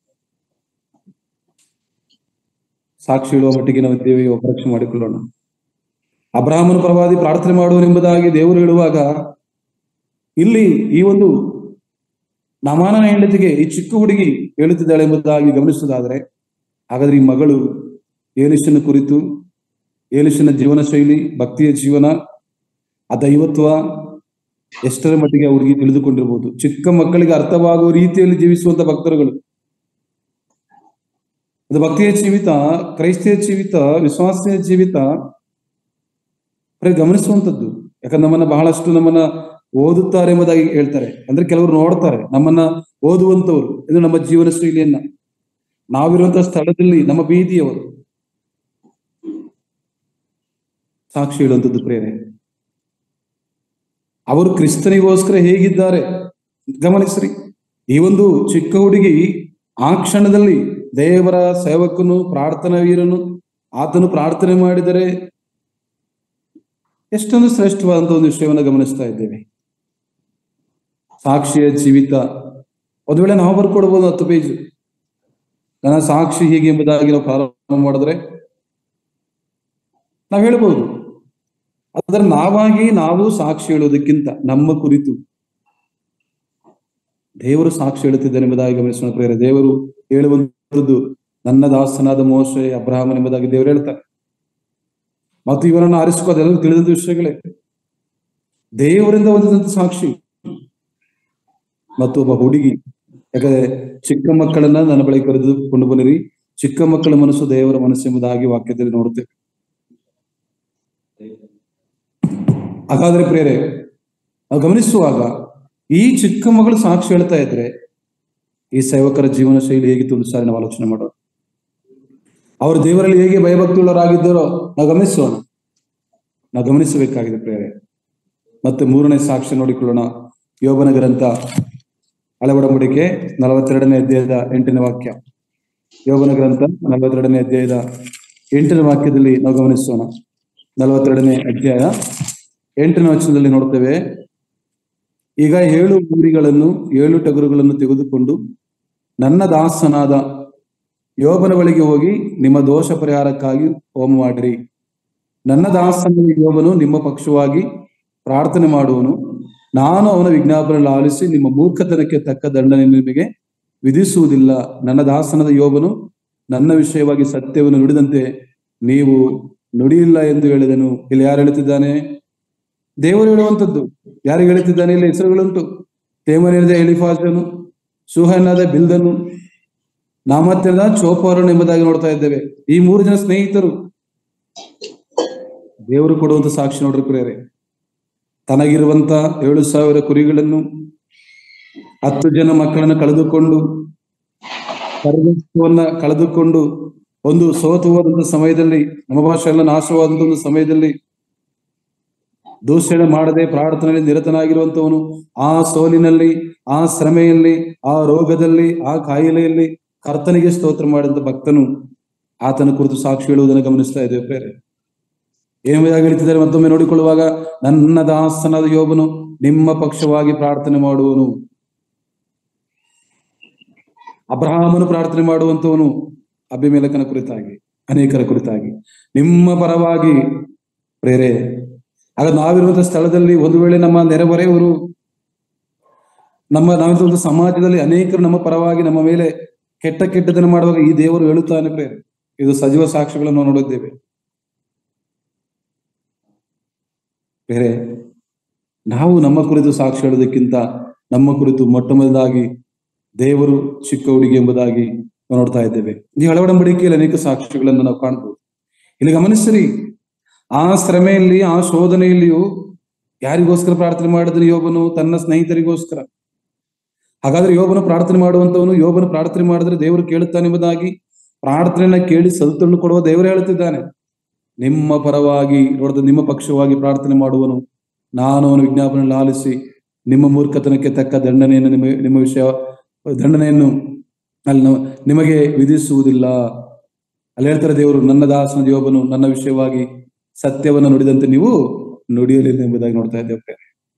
B: ಸಾಕ್ಷಿ ಹೇಳುವ ಮಟ್ಟಿಗೆ ನಾವು ಇದ್ದೇವೆ. ಪರೀಕ್ಷೆ ಮಾಡಿಕೊಳ್ಳೋಣ. ಅಬ್ರಹಾಮನ ಪ್ರವಾದಿ ಪ್ರಾರ್ಥನೆ ಮಾಡುವನೆಂಬುದಾಗಿ ದೇವರು ಹೇಳುವಾಗ ಇಲ್ಲಿ ಈ ಒಂದು ನಾಮಾನನ ಹೆಂಡತಿಗೆ ಈ ಚಿಕ್ಕ ಹುಡುಗಿ ಹೇಳುತ್ತಿದ್ದಾಳೆ ಎಂಬುದಾಗಿ ಗಮನಿಸುವುದಾದ್ರೆ, ಹಾಗಾದ್ರೆ ಈ ಮಗಳು ಏಲಿಷನ ಕುರಿತು, ಏಲಿಷನ ಜೀವನ ಶೈಲಿ, ಭಕ್ತಿಯ ಜೀವನ, ಆ ದೈವತ್ವ ಎಷ್ಟರ ಮಟ್ಟಿಗೆ ಆ ಹುಡುಗಿ ತಿಳಿದುಕೊಂಡಿರ್ಬೋದು. ಚಿಕ್ಕ ಮಕ್ಕಳಿಗೆ ಅರ್ಥವಾಗುವ ರೀತಿಯಲ್ಲಿ ಜೀವಿಸುವಂತ ಭಕ್ತರುಗಳು. ಅದು ಭಕ್ತಿಯ ಜೀವಿತ, ಕ್ರೈಸ್ತಿಯ ಜೀವಿತ, ವಿಶ್ವಾಸೀಯ ಜೀವಿತ ಗಮನಿಸುವಂಥದ್ದು. ಯಾಕಂದ್ರೆ ನಮ್ಮನ್ನ ಓದುತ್ತಾರೆ ಎಂಬುದಾಗಿ ಹೇಳ್ತಾರೆ. ಅಂದ್ರೆ ಕೆಲವರು ನೋಡ್ತಾರೆ, ನಮ್ಮನ್ನ ಓದುವಂತವ್ರು. ಇದು ನಮ್ಮ ಜೀವನ ಶೈಲಿಯನ್ನ, ನಾವಿರುವಂತಹ ಸ್ಥಳದಲ್ಲಿ ನಮ್ಮ ಬೀದಿಯವರು ಸಾಕ್ಷಿ ಹೇಳುವಂಥದ್ದು ಪ್ರೇರೆ. ಅವರು ಕ್ರಿಸ್ತನಿಗೋಸ್ಕರ ಹೇಗಿದ್ದಾರೆ ಗಮನಿಸ್ರಿ. ಈ ಒಂದು ಚಿಕ್ಕ ಹುಡುಗಿ ಆ ಕ್ಷಣದಲ್ಲಿ ದೇವರ ಸೇವಕನು, ಪ್ರಾರ್ಥನಾ ವೀರನು, ಆತನು ಪ್ರಾರ್ಥನೆ ಮಾಡಿದರೆ ಎಷ್ಟೊಂದು ಶ್ರೇಷ್ಠವಾದಂತಹ ಒಂದು ವಿಷಯವನ್ನು ಗಮನಿಸ್ತಾ ಇದ್ದೇವೆ. ಸಾಕ್ಷಿಯ ಜೀವಿತ. ಒಂದು ವೇಳೆ ನಾವು ಬರ್ಕೊಡ್ಬೋದು 10 ಪೇಜ್, ನನ್ನ ಸಾಕ್ಷಿ ಹೀಗೆ ಎಂಬುದಾಗಿ ನಾವು ಪ್ರಾರಂಭ ಮಾಡಿದ್ರೆ ನಾವು ಹೇಳ್ಬೋದು. ಆದ್ರೆ ನಾವು ಸಾಕ್ಷಿ ಹೇಳೋದಕ್ಕಿಂತ ನಮ್ಮ ಕುರಿತು ದೇವರು ಸಾಕ್ಷಿ ಹೇಳುತ್ತಿದ್ದಾನೆ ಎಂಬುದಾಗಿ ಗಮನಿಸೋಣ ಪ್ರೇರೆ. ದೇವರು ಹೇಳುವಂಥದ್ದು, ನನ್ನ ದಾಸನಾದ ಮೋಶೆ, ಅಬ್ರಹಾಮನ್ ಎಂಬುದಾಗಿ ದೇವರು ಹೇಳ್ತಾರೆ. ಮತ್ತು ಇವರನ್ನು ಆರಿಸಿಕೊಳ್ಳೋದೆಲ್ಲ ತಿಳಿದ ವಿಷಯಗಳೇ. ದೇವರಿಂದ ಹೊಂದಿದಂತ ಸಾಕ್ಷಿ. ಮತ್ತು ಒಬ್ಬ ಹುಡುಗಿ, ಯಾಕಂದ್ರೆ ಚಿಕ್ಕ ಮಕ್ಕಳನ್ನ ನನ್ನ ಬಳಿ ಕರೆದುಕೊಂಡು ಬನ್ನಿರಿ, ಚಿಕ್ಕ ಮಕ್ಕಳ ಮನಸ್ಸು ದೇವರ ಮನಸ್ಸು ಎಂಬುದಾಗಿ ವಾಕ್ಯದಲ್ಲಿ ನೋಡುತ್ತೇವೆ. ಹಾಗಾದ್ರೆ ಪ್ರೇರೆ, ನಾವು ಗಮನಿಸುವಾಗ ಈ ಚಿಕ್ಕ ಮಗಳು ಸಾಕ್ಷಿ ಹೇಳ್ತಾ ಇದ್ರೆ ಈ ಸೇವಕರ ಜೀವನ ಶೈಲಿ ಹೇಗಿತ್ತು ಒಂದು ಸಾರಿ ನಾವು ಆಲೋಚನೆ ಮಾಡೋಣ. ಅವರು ದೇವರಲ್ಲಿ ಹೇಗೆ ಭಯಭಕ್ತಿಯುಳ್ಳವರಾಗಿದ್ದಾರೋ ನಾವು ಗಮನಿಸೋಣ. ನಾವು ಗಮನಿಸಬೇಕಾಗಿದೆ ಪ್ರೇರೆ. ಮತ್ತೆ ಮೂರನೇ ಸಾಕ್ಷಿ ನೋಡಿಕೊಳ್ಳೋಣ. ಯೋಬನ ಗ್ರಂಥ ಹಳೆ ಒಡಂಬಡಿಕೆ 42ನೇ ಅಧ್ಯಾಯದ 8ನೇ ವಾಕ್ಯ. ಯೋಬನ ಗ್ರಂಥ 42ನೇ ಅಧ್ಯಾಯದ 8ನೇ ವಾಕ್ಯದಲ್ಲಿ ನಾವು ಗಮನಿಸೋಣ. 42ನೇ ಅಧ್ಯಾಯ 8ನೇ ವಚನದಲ್ಲಿ ನೋಡ್ತೇವೆ, ಈಗ 7 ಊರಿಗಳನ್ನು 7 ಟಗರುಗಳನ್ನು ತೆಗೆದುಕೊಂಡು ನನ್ನ ದಾಸನಾದ ಯೋಬನ ಬಳಿಗೆ ಹೋಗಿ ನಿಮ್ಮ ದೋಷ ಪರಿಹಾರಕ್ಕಾಗಿ ಹೋಮ ಮಾಡಿರಿ. ನನ್ನ ದಾಸನಾದ ಯೋಬನು ನಿಮ್ಮ ಪಕ್ಷವಾಗಿ ಪ್ರಾರ್ಥನೆ ಮಾಡುವನು. ನಾನು ಅವನ ವಿಜ್ಞಾಪನೆ ಆಲಿಸಿ ನಿಮ್ಮ ಮೂರ್ಖತನಕ್ಕೆ ತಕ್ಕ ದಂಡನೆ ನಿಮಗೆ ವಿಧಿಸುವುದಿಲ್ಲ. ನನ್ನ ದಾಸನಾದ ಯೋಬನು ನನ್ನ ವಿಷಯವಾಗಿ ಸತ್ಯವನ್ನು ನುಡಿದಂತೆ ನೀವು ನುಡಿಯಿಲ್ಲ ಎಂದು ಹೇಳಿದನು. ಇಲ್ಲಿ ಯಾರು ಹೇಳುತ್ತಿದ್ದಾನೆ? ದೇವರು ಹೇಳುವಂಥದ್ದು. ಯಾರಿಗೆ ಹೇಳುತ್ತಿದ್ದಾನೆ? ಇಲ್ಲಿ ಹೆಸರುಗಳುಂಟು. ತೇಮನಿಯಾದ ಎಲಿಫಾಜನು, ಶೂಹನಾದ ಬಿಲ್ದನು, ನಾಮತ್ಯದ ಚೋಪಾರನು ಎಂಬುದಾಗಿ ನೋಡ್ತಾ ಇದ್ದೇವೆ. ಈ 3 ಜನ ಸ್ನೇಹಿತರು ದೇವರು ಕೊಡುವಂತ ಸಾಕ್ಷಿ ನೋಡ್ರಿ ಪ್ರಿಯರೇ. ತನಗಿರುವಂತ 7,000 ಕುರಿಗಳನ್ನು, 10 ಜನ ಮಕ್ಕಳನ್ನು ಕಳೆದುಕೊಂಡು, ಸರ್ವಸ್ವವನ್ನ ಕಳೆದುಕೊಂಡು, ಒಂದು ಸೋತು ಹೋದಂತ ಸಮಯದಲ್ಲಿ, ನಮ್ಮ ಭಾಷೆ ಎಲ್ಲ ನಾಶವಾದಂತ ಒಂದು ಸಮಯದಲ್ಲಿ ದೂಷಣೆ ಮಾಡದೆ ಪ್ರಾರ್ಥನೆಯಲ್ಲಿ ನಿರತನಾಗಿರುವಂತವನು, ಆ ಸೋಲಿನಲ್ಲಿ, ಆ ಶ್ರಮೆಯಲ್ಲಿ, ಆ ರೋಗದಲ್ಲಿ, ಆ ಕಾಯಿಲೆಯಲ್ಲಿ ಕರ್ತನಿಗೆ ಸ್ತೋತ್ರ ಮಾಡಿದಂತ ಭಕ್ತನು ಆತನ ಕುರಿತು ಸಾಕ್ಷಿ ಹೇಳುವುದನ್ನು ಗಮನಿಸ್ತಾ ಇದ್ದೇವೆ ಪ್ರೇರೆ. ಏನಾಗಿ ಹೇಳ್ತಿದ್ದಾರೆ ಮತ್ತೊಮ್ಮೆ ನೋಡಿಕೊಳ್ಳುವಾಗ, ನನ್ನ ದಾಸನಾದ ಯೋಬನು ನಿಮ್ಮ ಪಕ್ಷವಾಗಿ ಪ್ರಾರ್ಥನೆ ಮಾಡುವನು. ಅಬ್ರಹಾಮನು ಪ್ರಾರ್ಥನೆ ಮಾಡುವಂತವನು ಅಭಿಮೇಲಕನ ಕುರಿತಾಗಿ, ಅನೇಕರ ಕುರಿತಾಗಿ, ನಿಮ್ಮ ಪರವಾಗಿ ಪ್ರೇರೆ. ಆಗ ನಾವಿರುವಂತಹ ಸ್ಥಳದಲ್ಲಿ ಒಂದು ವೇಳೆ ನಮ್ಮ ನೆರೆಹೊರೆಯವರು, ನಾವಿರುವಂತಹ ಒಂದು ಸಮಾಜದಲ್ಲಿ ಅನೇಕರು ನಮ್ಮ ಪರವಾಗಿ ನಮ್ಮ ಮೇಲೆ ಕೆಟ್ಟದನ್ನು ಮಾಡುವಾಗ ಈ ದೇವರು ಹೇಳುತ್ತಾನೆ ಪ್ರೇರೆ. ಇದು ಸಜೀವ ಸಾಕ್ಷಿಗಳನ್ನು ನೋಡಿದ್ದೇವೆ ಬೇರೆ. ನಾವು ನಮ್ಮ ಕುರಿತು ಸಾಕ್ಷಿ ಹೇಳೋದಕ್ಕಿಂತ ನಮ್ಮ ಕುರಿತು ಮೊಟ್ಟ ಮೊದಲಾಗಿ ದೇವರು ಚಿಕ್ಕ ಹುಡುಗಿ ಎಂಬುದಾಗಿ ನೋಡ್ತಾ ಇದ್ದೇವೆ. ಈ ಒಡಂಬಡಿಕೆಯಲ್ಲಿ ಅನೇಕ ಸಾಕ್ಷಿಗಳನ್ನು ನಾವು ಕಾಣಬಹುದು. ಇಲ್ಲಿ ಗಮನಿಸಿರಿ, ಆ ಶ್ರಮೆಯಲ್ಲಿ, ಆ ಶೋಧನೆಯಲ್ಲಿಯೂ ಯಾರಿಗೋಸ್ಕರ ಪ್ರಾರ್ಥನೆ ಮಾಡಿದನು ಯೋಬನು? ತನ್ನ ಸ್ನೇಹಿತರಿಗೋಸ್ಕರ. ಹಾಗಾದ್ರೆ ಯೋಬನು ಪ್ರಾರ್ಥನೆ ಮಾಡುವಂತವನು, ಯೋಬನು ಪ್ರಾರ್ಥನೆ ಮಾಡಿದ್ರೆ ದೇವರು ಕೇಳುತ್ತಾನೆ ಎಂಬುದಾಗಿ ಪ್ರಾರ್ಥನೆಯನ್ನ ಕೇಳಿ ಸಲ್ತನ್ನು ಕೊಡುವ ದೇವರು ಹೇಳುತ್ತಿದ್ದಾನೆ. ನಿಮ್ಮ ಪರವಾಗಿ ನೋಡಿದ ನಿಮ್ಮ ಪಕ್ಷವಾಗಿ ಪ್ರಾರ್ಥನೆ ಮಾಡುವನು. ನಾನು ಅವನ ವಿಜ್ಞಾಪನೆಯನ್ನು ಆಲಿಸಿ ನಿಮ್ಮ ಮೂರ್ಖತನಕ್ಕೆ ತಕ್ಕ ದಂಡನೆಯನ್ನು ದಂಡನೆಯನ್ನು ಅಲ್ಲಿ ನಿಮಗೆ ವಿಧಿಸುವುದಿಲ್ಲ. ಅಲ್ಲಿ ಹೇಳ್ತಾರೆ ದೇವರು, ನನ್ನ ದಾಸನ ಯೋಬನು ನನ್ನ ವಿಷಯವಾಗಿ ಸತ್ಯವನ್ನು ನುಡಿದಂತೆ ನೀವು ನುಡಿಯಲಿಲ್ಲ ಎಂಬುದಾಗಿ ನೋಡ್ತಾ ಇದ್ದೇವೆ.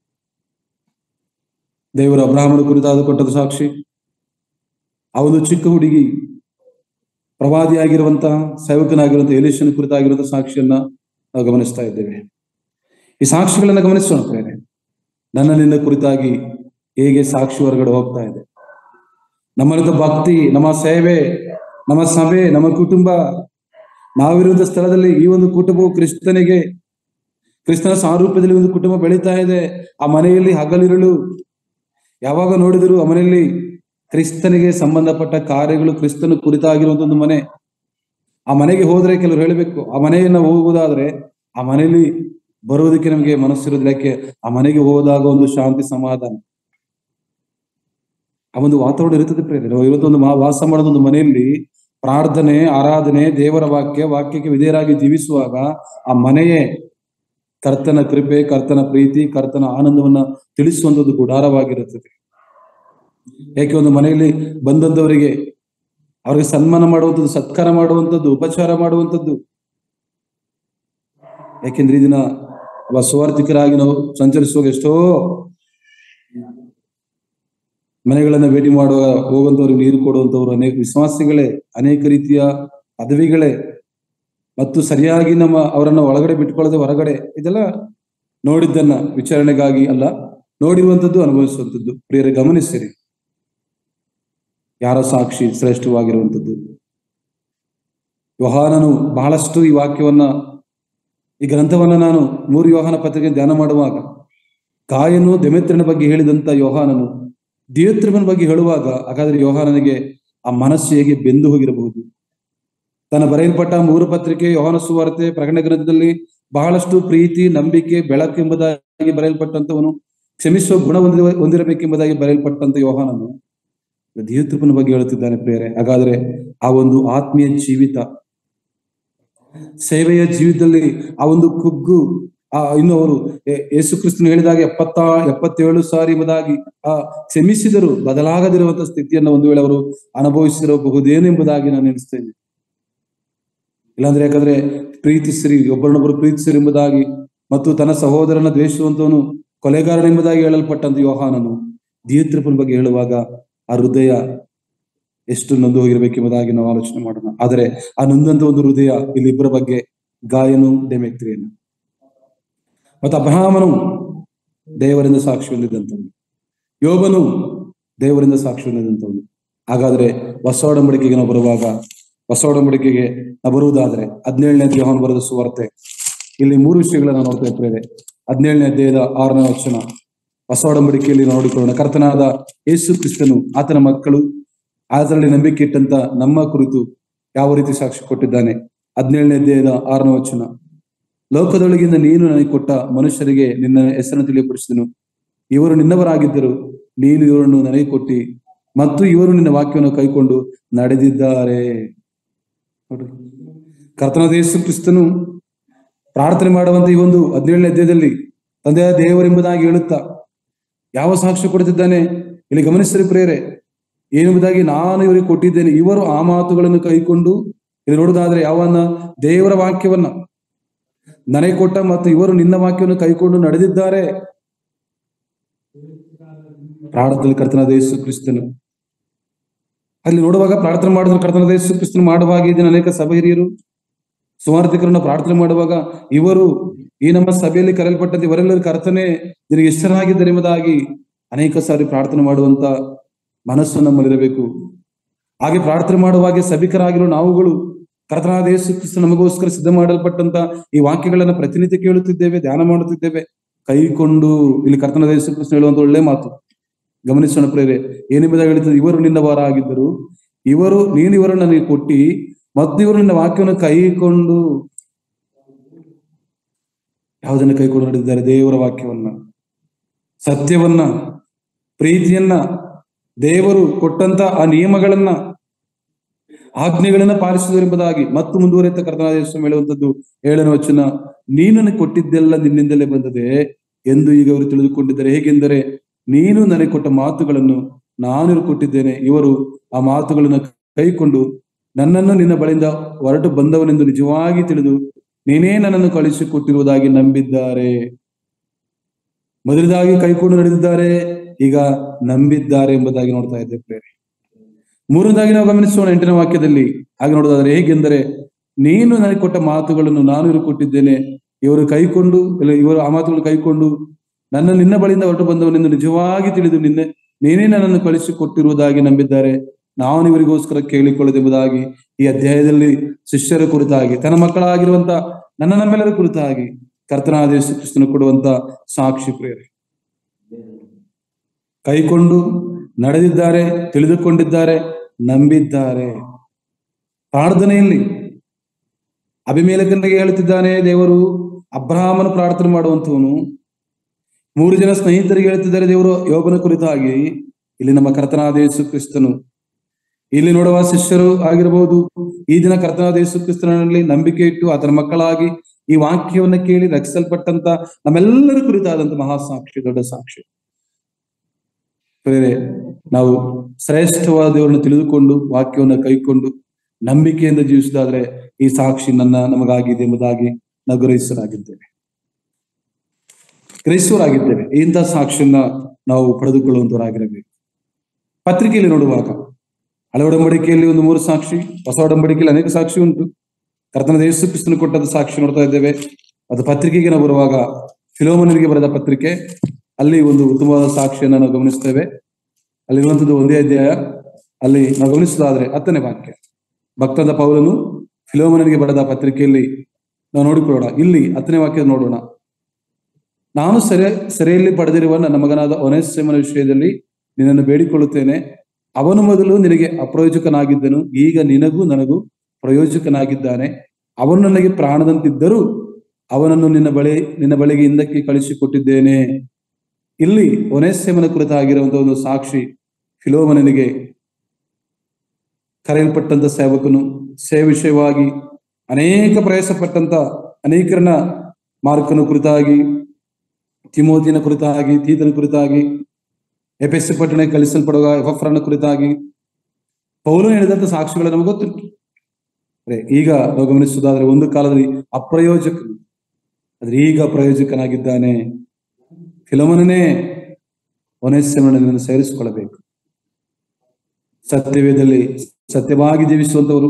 B: ದೇವರು ಅಬ್ರಹಾಮನ ಕುರಿತಾದ ಕೊಟ್ಟದ ಸಾಕ್ಷಿ, ಆ ಒಂದು ಚಿಕ್ಕ ಹುಡುಗಿ ಪ್ರವಾದಿಯಾಗಿರುವಂತಹ, ಸೇವಕನಾಗಿರುವಂತಹ ಎಲೀಷನ ಕುರಿತಾಗಿರುವಂತಹ ಸಾಕ್ಷಿಯನ್ನ ನಾವು ಗಮನಿಸ್ತಾ ಇದ್ದೇವೆ. ಈ ಸಾಕ್ಷಿಗಳನ್ನ ಗಮನಿಸೋಣ ಪ್ರೇರೆ. ನಿನ್ನ ಕುರಿತಾಗಿ ಹೇಗೆ ಸಾಕ್ಷಿ ಹೊರಗಡೆ ಹೋಗ್ತಾ ಇದೆ. ನಮ್ಮಲ್ಲಿದ್ದ ಭಕ್ತಿ, ನಮ್ಮ ಸೇವೆ, ನಮ್ಮ ಸಭೆ, ನಮ್ಮ ಕುಟುಂಬ, ನಾವಿರುವಂತಹ ಸ್ಥಳದಲ್ಲಿ ಈ ಒಂದು ಕುಟುಂಬವು ಕ್ರಿಸ್ತನ ಸಾರೂಪ್ಯದಲ್ಲಿ ಒಂದು ಕುಟುಂಬ ಬೆಳೀತಾ ಇದೆ. ಆ ಮನೆಯಲ್ಲಿ ಹಗಲಿರುಳು ಯಾವಾಗ ನೋಡಿದ್ರು ಆ ಮನೆಯಲ್ಲಿ ಕ್ರಿಸ್ತನಿಗೆ ಸಂಬಂಧಪಟ್ಟ ಕಾರ್ಯಗಳು, ಕ್ರಿಸ್ತನ ಕುರಿತಾಗಿರುವಂತ ಒಂದು ಮನೆ. ಆ ಮನೆಗೆ ಹೋದ್ರೆ ಕೆಲವರು ಹೇಳಬೇಕು, ಆ ಮನೆಯನ್ನ ಹೋಗುವುದಾದ್ರೆ ಆ ಮನೆಯಲ್ಲಿ ಬರುವುದಕ್ಕೆ ನಮಗೆ ಮನಸ್ಸಿರೋದಿಲ್ಲ. ಯಾಕೆ? ಆ ಮನೆಗೆ ಹೋದಾಗ ಒಂದು ಶಾಂತಿ, ಸಮಾಧಾನ, ಆ ಒಂದು ವಾತಾವರಣ ಇರುತ್ತದೆ ಪ್ರೇರೆ. ಇವತ್ತೊಂದು ವಾಸ ಮಾಡೋದೊಂದು ಮನೆಯಲ್ಲಿ ಪ್ರಾರ್ಥನೆ, ಆರಾಧನೆ, ದೇವರ ವಾಕ್ಯಕ್ಕೆ ವಿಧೇಯರಾಗಿ ಜೀವಿಸುವಾಗ ಆ ಮನೆಯೇ ಕರ್ತನ ಕೃಪೆ, ಕರ್ತನ ಪ್ರೀತಿ, ಕರ್ತನ ಆನಂದವನ್ನ ತಿಳಿಸುವಂಥದ್ದು ಗುಡಾರವಾಗಿರುತ್ತದೆ. ಯಾಕೆ? ಒಂದು ಮನೆಯಲ್ಲಿ ಬಂದಂತವರಿಗೆ ಅವ್ರಿಗೆ ಸನ್ಮಾನ ಮಾಡುವಂಥದ್ದು, ಸತ್ಕಾರ ಮಾಡುವಂಥದ್ದು, ಉಪಚಾರ ಮಾಡುವಂಥದ್ದು. ಯಾಕೆಂದ್ರೆ ಈ ದಿನ ಸುವಾರ್ಥಿಕರಾಗಿ ನಾವು ಸಂಚರಿಸುವಾಗ ಎಷ್ಟೋ ಮನೆಗಳನ್ನ ಭೇಟಿ ಮಾಡುವಾಗ ಹೋಗುವಂತವ್ರಿಗೆ ನೀರು ಕೊಡುವಂತವ್ರು ಅನೇಕ ವಿಶ್ವಾಸಿಗಳೇ, ಅನೇಕ ರೀತಿಯ ಪದವಿಗಳೇ, ಮತ್ತು ಸರಿಯಾಗಿ ಅವರನ್ನ ಒಳಗಡೆ ಬಿಟ್ಕೊಳ್ಳದೆ ಹೊರಗಡೆ, ಇದೆಲ್ಲ ನೋಡಿದ್ದನ್ನ ವಿಚಾರಣೆಗಾಗಿ ಅಲ್ಲ, ನೋಡಿರುವಂಥದ್ದು, ಅನುಭವಿಸುವಂಥದ್ದು. ಪ್ರಿಯರೇ, ಗಮನಿಸಿರಿ, ಯಾರ ಸಾಕ್ಷಿ ಶ್ರೇಷ್ಠವಾಗಿರುವಂಥದ್ದು. ಯೋಹಾನನು ಬಹಳಷ್ಟು ಈ ವಾಕ್ಯವನ್ನ, ಈ ಗ್ರಂಥವನ್ನ ನಾನು 3 ಯೋಹಾನ ಪತ್ರಿಕೆ ಧ್ಯಾನ ಮಾಡುವಾಗ ಕಾಯನು ದೆಮೇತ್ರಿಯನ ಬಗ್ಗೆ ಹೇಳಿದಂತ ಯೋಹಾನನು ದಿಯೇತ್ರನ ಬಗ್ಗೆ ಹೇಳುವಾಗ, ಹಾಗಾದ್ರೆ ಯೋಹಾನನಿಗೆ ಆ ಮನಸ್ಸು ಹೇಗೆ ಬೆಂದು ಹೋಗಿರಬಹುದು. ತನ್ನ ಬರೆಯಲ್ಪಟ್ಟ 3 ಪತ್ರಿಕೆ, ಯೋಹಾನ ಸುವಾರ್ತೆ, ಪ್ರಕಟಣೆ ಗ್ರಂಥದಲ್ಲಿ ಬಹಳಷ್ಟು ಪ್ರೀತಿ, ನಂಬಿಕೆ, ಬೆಳಕು ಎಂಬುದಾಗಿ ಬರೆಯಲ್ಪಟ್ಟಂತವನು, ಕ್ಷಮಿಸುವ ಗುಣ ಹೊಂದಿರಬೇಕೆಂಬುದಾಗಿ ಬರೆಯಲ್ಪಟ್ಟಂತ ಯೋಹಾನನು ದಿಯೇತ್ರನ ಬಗ್ಗೆ ಹೇಳುತ್ತಿದ್ದಾನೆ ಪ್ರೇರೆ. ಹಾಗಾದ್ರೆ ಆ ಒಂದು ಆತ್ಮೀಯ ಜೀವಿತ, ಸೇವೆಯ ಜೀವಿತದಲ್ಲಿ ಆ ಒಂದು ಕುಗ್ಗು, ಇನ್ನು ಅವರು ಯೇಸು ಕ್ರಿಸ್ತನು ಹೇಳಿದಾಗ 77 ಸಾರಿ ಎಂಬುದಾಗಿ ಕ್ಷಮಿಸಿದರು, ಬದಲಾಗದಿರುವಂತಹ ಸ್ಥಿತಿಯನ್ನು ಒಂದು ವೇಳೆ ಅವರು ಅನುಭವಿಸಿರಬಹುದೇನೆಂಬುದಾಗಿ ನಾನು ಎಣಿಸ್ತೇನೆ. ಇಲ್ಲಾಂದ್ರೆ ಯಾಕಂದ್ರೆ ಪ್ರೀತಿಸಿರಿ, ಒಬ್ಬರನ್ನೊಬ್ಬರು ಪ್ರೀತಿಸಿರಿ ಎಂಬುದಾಗಿ, ಮತ್ತು ತನ್ನ ಸಹೋದರನ ದ್ವೇಷಿಸುವಂತವನು ಕೊಲೆಗಾರನೆಂಬುದಾಗಿ ಹೇಳಲ್ಪಟ್ಟಂತ ಯೋಹಾನನು ದೀತ್ರಪ್ಪನ ಬಗ್ಗೆ ಹೇಳುವಾಗ ಆ ಹೃದಯ ಎಷ್ಟು ನೊಂದು ಹೋಗಿರ್ಬೇಕೆಂಬುದಾಗಿ ನಾವು ಆಲೋಚನೆ ಮಾಡೋಣ. ಆದರೆ ಆ ನೊಂದಂತ ಒಂದು ಹೃದಯ ಇಲ್ಲಿ ಇಬ್ಬರ ಬಗ್ಗೆ, ಗಾಯನು ಡೆಮೆತ್ರಿಯನು. ಮತ್ತು ಅಬ್ರಹಾಮನು ದೇವರಿಂದ ಸಾಕ್ಷಿ ಹೊಂದಿದಂಥವನು, ಯೋಬನು ದೇವರಿಂದ ಸಾಕ್ಷಿ ಹೊಂದಿದಂಥವನು. ಹಾಗಾದ್ರೆ ಹೊಸ ಒಡಂಬಡಿಕೆಗೆ ನಾವು ಬರುವಾಗ, ಹೊಸ ಒಡಂಬಡಿಕೆಗೆ ನಾವು ಬರುವುದಾದ್ರೆ 17ನೇ ಯೋಹಾನ ಬರೆದ ಸುವಾರ್ತೆ, ಇಲ್ಲಿ 3 ವಿಷಯಗಳನ್ನ ನೋಡ್ತಾ ಇರ್ತೇವೆ. 17ನೇ ಅಧ್ಯಾಯದ 6ನೇ ವಚನ, ಹೊಸ ಒಡಂಬಡಿಕೆಯಲ್ಲಿ ನೋಡಿಕೊಳ್ಳೋಣ. ಕರ್ತನಾದ ಯೇಸು ಕ್ರಿಸ್ತನು ಆತನ ಮಕ್ಕಳು ಆತನಲ್ಲಿ ನಂಬಿಕೆ ಇಟ್ಟಂತ ನಮ್ಮ ಕುರಿತು ಯಾವ ರೀತಿ ಸಾಕ್ಷಿ ಕೊಟ್ಟಿದ್ದಾನೆ. 17ನೇ ಅಧ್ಯಾಯದ 6ನೇ ವಚನ, ಲೋಕದೊಳಗಿಂದ ನೀನು ನನಗೆ ಕೊಟ್ಟ ಮನುಷ್ಯರಿಗೆ ನಿನ್ನ ಹೆಸರನ್ನು ತಿಳಿಯಪಡಿಸಿದನು, ಇವರು ನಿನ್ನವರಾಗಿದ್ದರು, ನೀನು ಇವರನ್ನು ನನಗೆ ಕೊಟ್ಟಿ, ಮತ್ತು ಇವರು ನಿನ್ನ ವಾಕ್ಯವನ್ನು ಕೈಕೊಂಡು ನಡೆದಿದ್ದಾರೆ. ನೋಡ್ರಿ, ಕರ್ತನಾದ ಯೇಸು ಕ್ರಿಸ್ತನು ಪ್ರಾರ್ಥನೆ ಮಾಡುವಂತ ಈ ಒಂದು 17ನೇ ಅಧ್ಯಾಯದಲ್ಲಿ ತಂದೆಯ ದೇವರೆಂಬುದಾಗಿ ಹೇಳುತ್ತಾ ಯಾವ ಸಾಕ್ಷ್ಯ ಕೊಡುತ್ತಿದ್ದಾನೆ ಇಲ್ಲಿ ಗಮನಿಸಿರಿ ಪ್ರಿಯರೇ. ಏನೆಂಬುದಾಗಿ ನಾನು ಇವರಿಗೆ ಕೊಟ್ಟಿದ್ದೇನೆ, ಇವರು ಆ ಮಾತುಗಳನ್ನು ಕೈಕೊಂಡು, ಇಲ್ಲಿ ನೋಡುವುದಾದ್ರೆ ಯಾವನ್ನ ದೇವರ ವಾಕ್ಯವನ್ನ ನನಗೆ ಕೊಟ್ಟ, ಮತ್ತು ಇವರು ನಿನ್ನ ವಾಕ್ಯವನ್ನು ಕೈಕೊಂಡು ನಡೆದಿದ್ದಾರೆ. ಪ್ರಾರ್ಥನೆ ಕರ್ತನಾದ ಯೇಸು ಕ್ರಿಸ್ತನು ಅಲ್ಲಿ ನೋಡುವಾಗ, ಪ್ರಾರ್ಥನೆ ಮಾಡಿದ್ರು ಕರ್ತನಾದ ಯೇಸು ಕ್ರಿಸ್ತನು ಮಾಡುವಾಗ, ಇದನ್ನ ಅನೇಕ ಸಭೆ ಹಿರಿಯರು ಸುವಾರ್ತಿಕರನ್ನ ಪ್ರಾರ್ಥನೆ ಮಾಡುವಾಗ, ಇವರು ಈ ನಮ್ಮ ಸಭೆಯಲ್ಲಿ ಕರೆಯಲ್ಪಟ್ಟಂತೆ ಇವರೆಲ್ಲರೂ ಕರ್ತನೆ ನಿನಗೆ ಇಷ್ಟರಾಗಿದ್ದಾರೆ ಎಂಬುದಾಗಿ ಅನೇಕ ಸಾರಿ ಪ್ರಾರ್ಥನೆ ಮಾಡುವಂತ ಮನಸ್ಸು ನಮ್ಮಲ್ಲಿರಬೇಕು. ಹಾಗೆ ಪ್ರಾರ್ಥನೆ ಮಾಡುವಾಗ ಸಭಿಕರಾಗಿರೋ ನಾವುಗಳು ಕರ್ತನಾದ ಯೇಸು ಕ್ರಿಸ್ತ ನಮಗೋಸ್ಕರ ಸಿದ್ಧ ಮಾಡಲ್ಪಟ್ಟಂತ ಈ ವಾಕ್ಯಗಳನ್ನ ಪ್ರತಿನಿತ್ಯ ಕೇಳುತ್ತಿದ್ದೇವೆ, ಧ್ಯಾನ ಮಾಡುತ್ತಿದ್ದೇವೆ, ಕೈಕೊಂಡು. ಇಲ್ಲಿ ಕರ್ತನಾದ ಯೇಸು ಕ್ರಿಸ್ತ ಹೇಳುವಂತ ಒಳ್ಳೆ ಮಾತು ಗಮನಿಸೋಣ ಪ್ರೇರೆ. ಏನೆಂಬುದಾಗಿ ಹೇಳ್ತದೆ, ಇವರು ನಿನ್ನ ವಾರ ಆಗಿದ್ದರು, ನೀನು ಇವರನ್ನು ನನಗೆ ಕೊಟ್ಟಿ, ಮತ್ತು ಇವರು ನಿನ್ನ ವಾಕ್ಯವನ್ನು ಕೈಕೊಂಡು. ಯಾವುದನ್ನು ಕೈಕೊಂಡು ನಡೆದಿದ್ದಾರೆ? ದೇವರ ವಾಕ್ಯವನ್ನ, ಸತ್ಯವನ್ನ, ಪ್ರೀತಿಯನ್ನ, ದೇವರು ಕೊಟ್ಟಂತ ಆ ನಿಯಮಗಳನ್ನ, ಆಜ್ಞೆಗಳನ್ನ ಪಾಲಿಸಿದರು ಎಂಬುದಾಗಿ. ಮತ್ತು ಮುಂದುವರೆತ ಕರ್ತನಾದ ಯೇಸು ಹೇಳುವಂತದ್ದು 7ನೇ ವಚನ, ನೀನು ನನಗೆ ಕೊಟ್ಟಿದ್ದೆಲ್ಲ ನಿನ್ನಿಂದಲೇ ಬಂದದೆ ಎಂದು ಈಗ ಅವರು ತಿಳಿದುಕೊಂಡಿದ್ದಾರೆ. ಹೇಗೆಂದರೆ, ನೀನು ನನಗೆ ಕೊಟ್ಟ ಮಾತುಗಳನ್ನು ನಾನು ಕೊಟ್ಟಿದ್ದೇನೆ, ಇವರು ಆ ಮಾತುಗಳನ್ನು ಕೈಕೊಂಡು ನನ್ನನ್ನು ನಿನ್ನ ಬಳಿಯಿಂದ ಹೊರಟು ಬಂದವನೆಂದು ನಿಜವಾಗಿ ತಿಳಿದು ನೀನೇ ನನ್ನನ್ನು ಕಳಿಸಿಕೊಟ್ಟಿರುವುದಾಗಿ ನಂಬಿದ್ದಾರೆ. ಮೊದಲದಾಗಿ ಕೈಕೊಂಡು ನಡೆದಿದ್ದಾರೆ, ಈಗ ನಂಬಿದ್ದಾರೆ ಎಂಬುದಾಗಿ ನೋಡ್ತಾ ಇದ್ದೇವೆ ಪ್ರೇರೆ. ಮೂರನೇದಾಗಿ ನಾವು ಗಮನಿಸೋಣ 8ನೇ ವಾಕ್ಯದಲ್ಲಿ. ಹಾಗೆ ನೋಡೋದಾದ್ರೆ, ಹೇಗೆಂದರೆ, ನೀನು ನನಗೆ ಕೊಟ್ಟ ಮಾತುಗಳನ್ನು ನಾನು ಇವರು ಕೊಟ್ಟಿದ್ದೇನೆ, ಇವರು ಆ ಮಾತುಗಳನ್ನು ಕೈಕೊಂಡು ನನ್ನ ನಿನ್ನ ಬಳಿಯಿಂದ ಹೊರಟು ಬಂದವನೆಂದು ನಿಜವಾಗಿ ತಿಳಿದು ನೀನೇ ನನ್ನನ್ನು ಕಳಿಸಿಕೊಟ್ಟಿರುವುದಾಗಿ ನಂಬಿದ್ದಾರೆ. ನಾನು ಇವರಿಗೋಸ್ಕರ ಕೇಳಿಕೊಳ್ಳದೆಂಬುದಾಗಿ ಈ ಅಧ್ಯಾಯದಲ್ಲಿ ಶಿಷ್ಯರ ಕುರಿತಾಗಿ, ತನ್ನ ಮಕ್ಕಳಾಗಿರುವಂತ ನಮ್ಮೆಲ್ಲರ ಕುರಿತಾಗಿ ಕರ್ತನಾದ ಯೇಸು ಕ್ರಿಸ್ತನು ಕೊಡುವಂತ ಸಾಕ್ಷಿ ಪ್ರೇರೆ. ಕೈಕೊಂಡು ನಡೆದಿದ್ದಾರೆ, ತಿಳಿದುಕೊಂಡಿದ್ದಾರೆ, ನಂಬಿದ್ದಾರೆ. ಪ್ರಾರ್ಥನೆಯಲ್ಲಿ ಅಭಿಮೇಲಕನಿಗೆ ಹೇಳುತ್ತಿದ್ದಾನೆ ದೇವರು, ಅಬ್ರಹಾಮನು ಪ್ರಾರ್ಥನೆ ಮಾಡುವಂತವನು. 3 ಜನ ಸ್ನೇಹಿತರಿಗೆ ಹೇಳ್ತಿದ್ದಾರೆ ದೇವರು ಯೋಬನ ಕುರಿತಾಗಿ. ಇಲ್ಲಿ ನಮ್ಮ ಕರ್ತನಾದ ಯೇಸು ಕ್ರಿಸ್ತನು, ಇಲ್ಲಿ ನೋಡುವ ಶಿಷ್ಯರು ಆಗಿರಬಹುದು, ಈ ದಿನ ಕರ್ತನಾದ ಯೇಸು ಕ್ರಿಸ್ತನಲ್ಲಿ ನಂಬಿಕೆ ಇಟ್ಟು ಆತನ ಮಕ್ಕಳಾಗಿ ಈ ವಾಕ್ಯವನ್ನ ಕೇಳಿ ರಕ್ಷಿಸಲ್ಪಟ್ಟಂತ ನಮ್ಮೆಲ್ಲರ ಕುರಿತಾದಂತ ಮಹಾಸಾಕ್ಷಿ, ದೊಡ್ಡ ಸಾಕ್ಷಿ ಪ್ರೇರೆ. ನಾವು ಶ್ರೇಷ್ಠವಾದ ದೇವರನ್ನು ತಿಳಿದುಕೊಂಡು ವಾಕ್ಯವನ್ನು ಕೈಕೊಂಡು ನಂಬಿಕೆಯಿಂದ ಜೀವಿಸಿದಾದ್ರೆ ಈ ಸಾಕ್ಷಿ ನಮಗಾಗಿದೆ ಎಂಬುದಾಗಿ ನಾವು ಗ್ರಹಿಸರಾಗಿದ್ದೇವೆ. ಇಂಥ ಸಾಕ್ಷಿಯನ್ನ ನಾವು ಪಡೆದುಕೊಳ್ಳುವಂತವರಾಗಿರಬೇಕು. ಪತ್ರಿಕೆಯಲ್ಲಿ ನೋಡುವಾಗ ಹಳೆ ಒಡಂಬಡಿಕೆಯಲ್ಲಿ 3 ಸಾಕ್ಷಿ, ಹೊಸ ಒಡಂಬಡಿಕೆಯಲ್ಲಿ ಅನೇಕ ಸಾಕ್ಷಿ ಉಂಟು. ಕರ್ತನಾದ ಯೇಸು ಕ್ರಿಸ್ತನು ಕೊಟ್ಟದ ಸಾಕ್ಷಿ ನೋಡ್ತಾ ಇದ್ದೇವೆ. ಅದು ಪತ್ರಿಕೆಗೆ ನಾವು ಬರುವಾಗ ಫಿಲೋಮೋನನಿಗೆ ಬರೆದ ಪತ್ರಿಕೆ, ಅಲ್ಲಿ ಒಂದು ಉತ್ತಮವಾದ ಸಾಕ್ಷಿಯನ್ನ ನಾವು ಗಮನಿಸ್ತೇವೆ. ಅಲ್ಲಿರುವಂತದ್ದು 1ನೇ ಅಧ್ಯಾಯ, ಅಲ್ಲಿ ನಾವು ಗಮನಿಸೋದಾದ್ರೆ 10ನೇ ವಾಕ್ಯ. ಭಕ್ತದ ಪೌಲನು ಫಿಲೋಮೋನನಿಗೆ ಬರೆದ ಪತ್ರಿಕೆಯಲ್ಲಿ ನಾವು ನೋಡಿಕೊಳ್ಳೋಣ. ಇಲ್ಲಿ 10ನೇ ವಾಕ್ಯ ನೋಡೋಣ. ನಾನು ಸೆರೆಯಲ್ಲಿ ಪಡೆದಿರುವ ನನ್ನ ಮಗನಾದ ಒನೇಸಿಮನ ವಿಷಯದಲ್ಲಿ ನಿನ್ನನ್ನು ಬೇಡಿಕೊಳ್ಳುತ್ತೇನೆ. ಅವನು ಮೊದಲು ನಿನಗೆ ಅಪ್ರಯೋಜಕನಾಗಿದ್ದನು, ಈಗ ನಿನಗೂ ನನಗೂ ಪ್ರಯೋಜಕನಾಗಿದ್ದಾನೆ. ಅವನು ನನಗೆ ಪ್ರಾಣದಂತಿದ್ದರೂ ಅವನನ್ನು ನಿನ್ನ ಬಳಿಗೆ ಹಿಂದಕ್ಕೆ ಕಳಿಸಿಕೊಟ್ಟಿದ್ದೇನೆ. ಇಲ್ಲಿ ಒನೇಸಿಮನ ಕುರಿತಾಗಿರುವಂತಹ ಒಂದು ಸಾಕ್ಷಿ, ಫಿಲೋಮೋನನಿಗೆ ಕರೆಯಲ್ಪಟ್ಟಂತ ಸೇವಕನು, ಸೇವೆ ವಿಷಯವಾಗಿ ಅನೇಕ ಪ್ರಯಾಸ ಪಟ್ಟಂತ, ಅನೇಕರನ್ನ ಮಾರ್ಕನ ಕುರಿತಾಗಿ, ತಿಮೋತಿನ ಕುರಿತಾಗಿ, ತೀತನ ಕುರಿತಾಗಿ, ಎಫೆಸ ಪಟ್ಟಣಕ್ಕೆ ಕಳಿಸಲ್ಪಡುವ ಎಪಫ್ರನ ಕುರಿತಾಗಿ ಪೌಲನು ಹೇಳಿದಂತ ಸಾಕ್ಷಿಗಳು ನಮಗೆ ಗೊತ್ತುಂಟು. ಈಗ ನಾವು ಗಮನಿಸುವುದಾದ್ರೆ ಒಂದು ಕಾಲದಲ್ಲಿ ಅಪ್ರಯೋಜಕ, ಆದ್ರೆ ಈಗ ಪ್ರಯೋಜಕನಾಗಿದ್ದಾನೆ. ಫಿಲೋಮನನೇ ಒನೇಸಿಮನನ್ನು ಸೇರಿಸಿಕೊಳ್ಳಬೇಕು. ಸತ್ಯವೇದದಲ್ಲಿ ಸತ್ಯವಾಗಿ ಜೀವಿಸುವಂತವರು,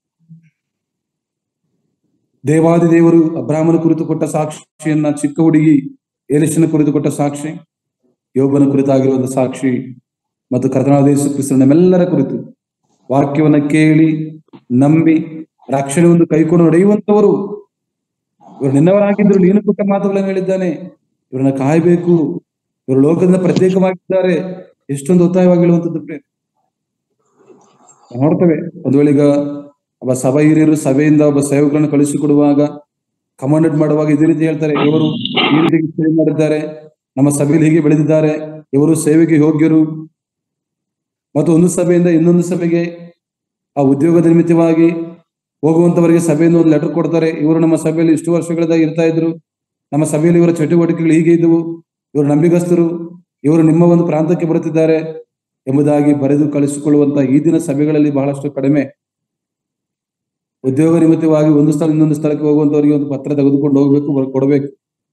B: ದೇವಾದಿ ದೇವರು ಅಬ್ರಾಹ್ಮನ ಕುರಿತು ಕೊಟ್ಟ ಸಾಕ್ಷಿಯನ್ನ, ಚಿಕ್ಕ ಹುಡುಗಿ ಏಲಿಸನ ಕುರಿತು ಕೊಟ್ಟ ಸಾಕ್ಷಿ, ಯೋಬನ ಕುರಿತಾಗಿರುವಂತಹ ಸಾಕ್ಷಿ ಮತ್ತು ಕರ್ತನಾದ ಯೇಸು ಕ್ರಿಸ್ತನ ನಮ್ಮೆಲ್ಲರ ಕುರಿತು ವಾಕ್ಯವನ್ನ ಕೇಳಿ ನಂಬಿ ರಕ್ಷಣೆ ಒಂದು ಕೈಕೊಂಡು ನಡೆಯುವಂತವರು, ಇವರು ನಿನ್ನವರಾಗಿದ್ರು, ನೀನು ಕೊಟ್ಟ ಮಾತುಗಳನ್ನು ಹೇಳಿದ್ದಾನೆ, ಇವರನ್ನ ಕಾಯಬೇಕು, ಇವರು ಲೋಕದಿಂದ ಪ್ರತ್ಯೇಕವಾಗಿದ್ದಾರೆ, ಎಷ್ಟೊಂದು ಒತ್ತಾಯವಾಗಿ ಹೇಳುವಂಥದ್ದು ಪ್ರೇಮ ನೋಡ್ತೇವೆ. ಒಂದು ವೇಳೆ ಈಗ ಒಬ್ಬ ಸಭಾ ಹಿರಿಯರು ಸಭೆಯಿಂದ ಒಬ್ಬ ಸೇವಕರನ್ನು ಕಳಿಸಿಕೊಡುವಾಗ, ಕಮಾಂಡೆಡ್ ಮಾಡುವಾಗ ಇದೇ ರೀತಿ ಹೇಳ್ತಾರೆ, ಇವರು ಈ ರೀತಿ ಸೇವೆ ಮಾಡಿದ್ದಾರೆ, ನಮ್ಮ ಸಭೆಯಲ್ಲಿ ಹೀಗೆ ಬೆಳೆದಿದ್ದಾರೆ, ಇವರು ಸೇವೆಗೆ ಯೋಗ್ಯರು. ಮತ್ತು ಒಂದು ಸಭೆಯಿಂದ ಇನ್ನೊಂದು ಸಭೆಗೆ ಆ ಉದ್ಯೋಗದ ನಿಮಿತ್ತವಾಗಿ ಹೋಗುವಂತವರಿಗೆ ಸಭೆಯಿಂದ ಒಂದು ಲೆಟರ್ ಕೊಡ್ತಾರೆ, ಇವರು ನಮ್ಮ ಸಭೆಯಲ್ಲಿ ಇಷ್ಟು ವರ್ಷಗಳಿಂದ ಇರ್ತಾ ಇದ್ರು, ನಮ್ಮ ಸಭೆಯಲ್ಲಿ ಇವರ ಚಟುವಟಿಕೆಗಳು ಹೀಗೆ ಇದ್ದವು, ಇವರು ನಂಬಿಗಸ್ತರು, ಇವರು ನಿಮ್ಮ ಒಂದು ಪ್ರಾಂತಕ್ಕೆ ಬರುತ್ತಿದ್ದಾರೆ ಎಂಬುದಾಗಿ ಬರೆದು ಕಳಿಸಿಕೊಳ್ಳುವಂತ ಈ ದಿನ ಸಭೆಗಳಲ್ಲಿ ಬಹಳಷ್ಟು ಕಡಿಮೆ. ಉದ್ಯೋಗ ನಿಮಿತ್ತವಾಗಿ ಒಂದು ಸ್ಥಳ ಇನ್ನೊಂದು ಸ್ಥಳಕ್ಕೆ ಹೋಗುವಂತವರಿಗೆ ಒಂದು ಪತ್ರ ತೆಗೆದುಕೊಂಡು ಹೋಗ್ಬೇಕು, ಕೊಡಬೇಕು.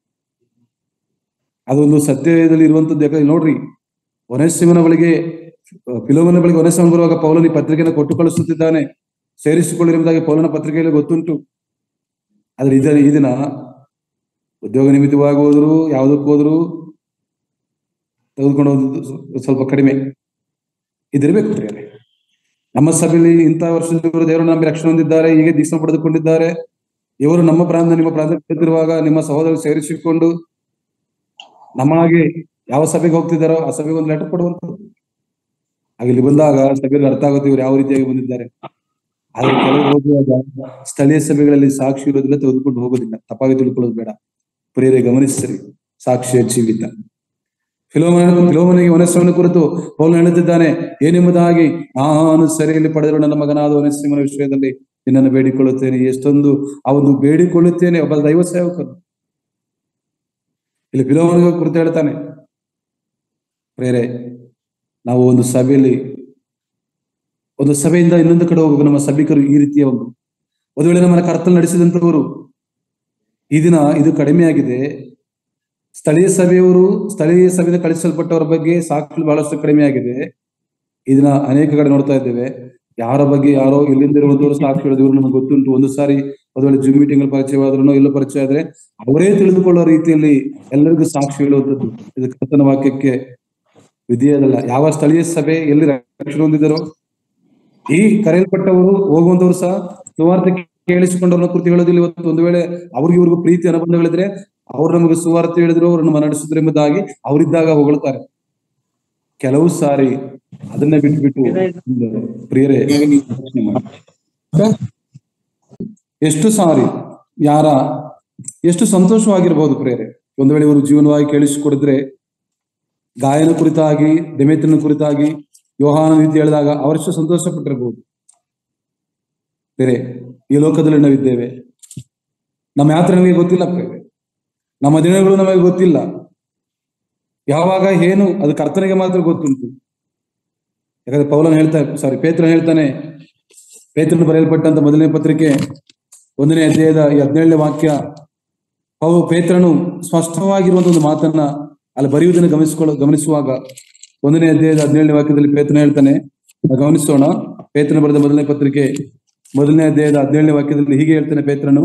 B: ಅದೊಂದು ಸತ್ಯದಲ್ಲಿ ಇರುವಂತದ್ದು. ಯಾಕಂದ್ರೆ ನೋಡ್ರಿ, ಒನೇಸಿಮನ ಬಳಿಗೆ, ಫಿಲೋಮನ ಬಳಿಗೆ ಒನೇಸಿಮ ಬರುವಾಗ ಪೌಲನ ಈ ಪತ್ರಿಕೆಯನ್ನು ಕೊಟ್ಟು ಕಳಿಸುತ್ತಿದ್ದಾನೆ, ಸೇರಿಸಿಕೊಳ್ಳಿರುವುದಾಗಿ ಪೌಲನ ಪತ್ರಿಕೆಯಲ್ಲಿ ಗೊತ್ತುಂಟು. ಆದ್ರೆ ಈ ದಿನ ಉದ್ಯೋಗ ನಿಮಿತ್ತವಾಗಿ ಹೋದ್ರು, ಯಾವುದಕ್ಕೆ ಹೋದ್ರು ತೆಗೆದುಕೊಂಡು ಹೋದ ಸ್ವಲ್ಪ ಕಡಿಮೆ ಇದಿರ್ಬೇಕು. ನಮ್ಮ ಸಭೆಯಲ್ಲಿ ಇಂಥ ವರ್ಷದವರು ದೇವರು ನಂಬಿ ರಕ್ಷಣೆ ಹೊಂದಿದ್ದಾರೆ, ಹೀಗೆ ದೀಕ್ಷೆ ಪಡೆದುಕೊಂಡಿದ್ದಾರೆ, ಇವರು ನಮ್ಮ ಪ್ರಾಂತ ನಿಮ್ಮ ಪ್ರಾಂತಕ್ಕೆ ಬರ್ತಿರುವಾಗ ನಿಮ್ಮ ಸಹೋದರರು ಸೇರಿಸಿಕೊಂಡು ನಮ್ಮ ಹಾಗೆ ಯಾವ ಸಭೆಗೆ ಹೋಗ್ತಿದ್ದಾರೋ ಆ ಸಭೆಗೆ ಒಂದು ಲೆಟರ್ ಕೊಡುವಂಥದ್ದು. ಹಾಗೆ ಇಲ್ಲಿ ಬಂದಾಗ ಸಭೆಗೆ ಅರ್ಥ ಆಗುತ್ತೆ ಇವರು ಯಾವ ರೀತಿಯಾಗಿ ಬಂದಿದ್ದಾರೆ. ಆದ್ರೆ ಕೆಲವರು ಹೋಗುವಾಗ ಸ್ಥಳೀಯ ಸಭೆಗಳಲ್ಲಿ ಸಾಕ್ಷಿ ಇರೋದಿಲ್ಲ, ತೆಗೆದುಕೊಂಡು ಹೋಗೋದಿಲ್ಲ. ತಪ್ಪಾಗಿ ತಿಳ್ಕೊಳ್ಳೋದು ಬೇಡ ಪ್ರಿಯರೇ, ಗಮನಿಸಿರಿ. ಸಾಕ್ಷಿಯ ಜೀವಿತ. ಫಿಲೋಮನಿಗೆ ಒನೇಸಿಮನ ಕುರಿತು ಪೌಲನು ಹೇಳುತ್ತಿದ್ದಾನೆ, ಏನೆಂಬುದಾಗಿ, ನಾನು ಸೆರೆಯಲ್ಲಿ ಪಡೆದಿರುವ ನನ್ನ ಮಗನಾದ ಒನೇಸಿಮನ ವಿಷಯದಲ್ಲಿ ನಿನ್ನನ್ನು ಬೇಡಿಕೊಳ್ಳುತ್ತೇನೆ. ಎಷ್ಟೊಂದು ಆ ಒಂದು ಬೇಡಿಕೊಳ್ಳುತ್ತೇನೆ ಒಬ್ಬ ದೈವ ಸೇವಕರು. ಇಲ್ಲಿ ಫಿಲೋಮನಿಗೆ ಕುರಿತು ಹೇಳ್ತಾನೆ. ಪ್ರೇರೆ, ನಾವು ಒಂದು ಸಭೆಯಿಂದ ಇನ್ನೊಂದು ಕಡೆ ಹೋಗುವಾಗ ನಮ್ಮ ಸಭಿಕರು ಈ ರೀತಿಯ ಒಂದು ವೇಳೆ ನಮ್ಮನ್ನ ಕರ್ತಲ್ಲಿ ನಡೆಸಿದಂತವರು, ಈ ದಿನ ಇದು ಕಡಿಮೆ ಆಗಿದೆ. ಸ್ಥಳೀಯ ಸಭೆಯಿಂದ ಕಳಿಸಲ್ಪಟ್ಟವರ ಬಗ್ಗೆ ಸಾಕ್ಷಿ ಬಹಳಷ್ಟು ಕಡಿಮೆ ಆಗಿದೆ. ಇದನ್ನ ಅನೇಕ ಕಡೆ ನೋಡ್ತಾ ಇದ್ದೇವೆ. ಯಾರ ಬಗ್ಗೆ ಯಾರೋ ಎಲ್ಲಿಂದ ಇರುವಂತವರು ಸಾಕ್ಷಿ ಹೇಳೋದು ಇವ್ರು ನಮ್ಗೆ ಗೊತ್ತುಂಟು. ಒಂದು ಸಾರಿ ಒಂದು ವೇಳೆ ಜೂಮ್ ಮೀಟಿಂಗ್ ಪರಿಚಯವಾದ್ರೂ ಎಲ್ಲ ಪರಿಚಯ ಆದ್ರೆ ಅವರೇ ತಿಳಿದುಕೊಳ್ಳುವ ರೀತಿಯಲ್ಲಿ ಎಲ್ಲರಿಗೂ ಸಾಕ್ಷಿ ಹೇಳುವಂಥದ್ದು ಇದು ಕರ್ತನ ವಾಕ್ಯಕ್ಕೆ ವಿಧಿಯದಲ್ಲ. ಯಾವ ಸ್ಥಳೀಯ ಸಭೆ ಎಲ್ಲಿ ರಕ್ಷಣೆ ಹೊಂದಿದರೋ ಈ ಕರೆಯಲ್ಪಟ್ಟವರು ಹೋಗುವಂತವ್ರು ಸಹ ಸುವಾರ್ತೆ ಕೇಳಿಸಿಕೊಂಡವ್ರನ್ನ ಕುರಿತು ಹೇಳೋದಿಲ್ಲ. ಇವತ್ತು ಒಂದು ವೇಳೆ ಇವ್ರಿಗೂ ಪ್ರೀತಿ ಅನುಬಂಧಗಳಿದ್ರೆ ಅವ್ರು ನಮಗೆ ಸುವಾರ್ತೆ ಹೇಳಿದ್ರು, ಅವ್ರನ್ನ ಮನಡಿಸಿದ್ರು ಎಂಬುದಾಗಿ ಅವರಿದ್ದಾಗ ಹೊಗಳ್ತಾರೆ. ಕೆಲವು ಸಾರಿ ಅದನ್ನೇ ಬಿಟ್ಟು ಪ್ರಿಯರೇ, ಎಷ್ಟು ಸಾರಿ ಎಷ್ಟು ಸಂತೋಷವಾಗಿರ್ಬಹುದು ಪ್ರಿಯರೇ. ಒಂದು ವೇಳೆ ಇವರು ಜೀವನವಾಗಿ ಕೇಳಿಸಿಕೊಡಿದ್ರೆ, ಗಾಯನ ಕುರಿತಾಗಿ, ಡೆಮೇತ್ರನ ಕುರಿತಾಗಿ, ಯೋಹಾನ ರೀತಿ ಹೇಳಿದಾಗ ಅವರೆಷ್ಟು ಸಂತೋಷ ಪಟ್ಟಿರಬಹುದು. ಬೇರೆ ಈ ಲೋಕದಲ್ಲಿ ನಾವಿದ್ದೇವೆ, ನಮ್ಮ ಯಾತ್ರೆ ನಮಗೆ ಗೊತ್ತಿಲ್ಲ ಪ್ರೇರೆ, ನಮ್ಮ ದಿನಗಳು ನಮಗೆ ಗೊತ್ತಿಲ್ಲ. ಯಾವಾಗ ಏನು ಅದು ಕರ್ತನಿಗೆ ಮಾತ್ರ ಗೊತ್ತುಂಟು. ಯಾಕಂದ್ರೆ ಪೇತ್ರನು ಹೇಳ್ತಾನೆ, ಪೇತ್ರನು ಬರೆಯಲ್ಪಟ್ಟಂತ ಮೊದಲನೇ ಪತ್ರಿಕೆ 1ನೇ ಅಧ್ಯಾಯದ 17ನೇ ವಾಕ್ಯ, ಪೇತ್ರನು ಸ್ಪಷ್ಟವಾಗಿರುವಂತ ಒಂದು ಮಾತನ್ನ ಅಲ್ಲಿ ಬರೆಯುವುದನ್ನು ಗಮನಿಸುವಾಗ 1ನೇ ಅಧ್ಯಾಯದ 17ನೇ ವಾಕ್ಯದಲ್ಲಿ ಪೇತ್ರನು ಹೇಳ್ತಾನೆ, ಗಮನಿಸೋಣ. ಪೇತ್ರನು ಬರೆದ ಮೊದಲನೇ ಪತ್ರಿಕೆ 1ನೇ ಅಧ್ಯಾಯದ 17ನೇ ವಾಕ್ಯದಲ್ಲಿ ಹೀಗೆ ಹೇಳ್ತಾನೆ ಪೇತ್ರನು,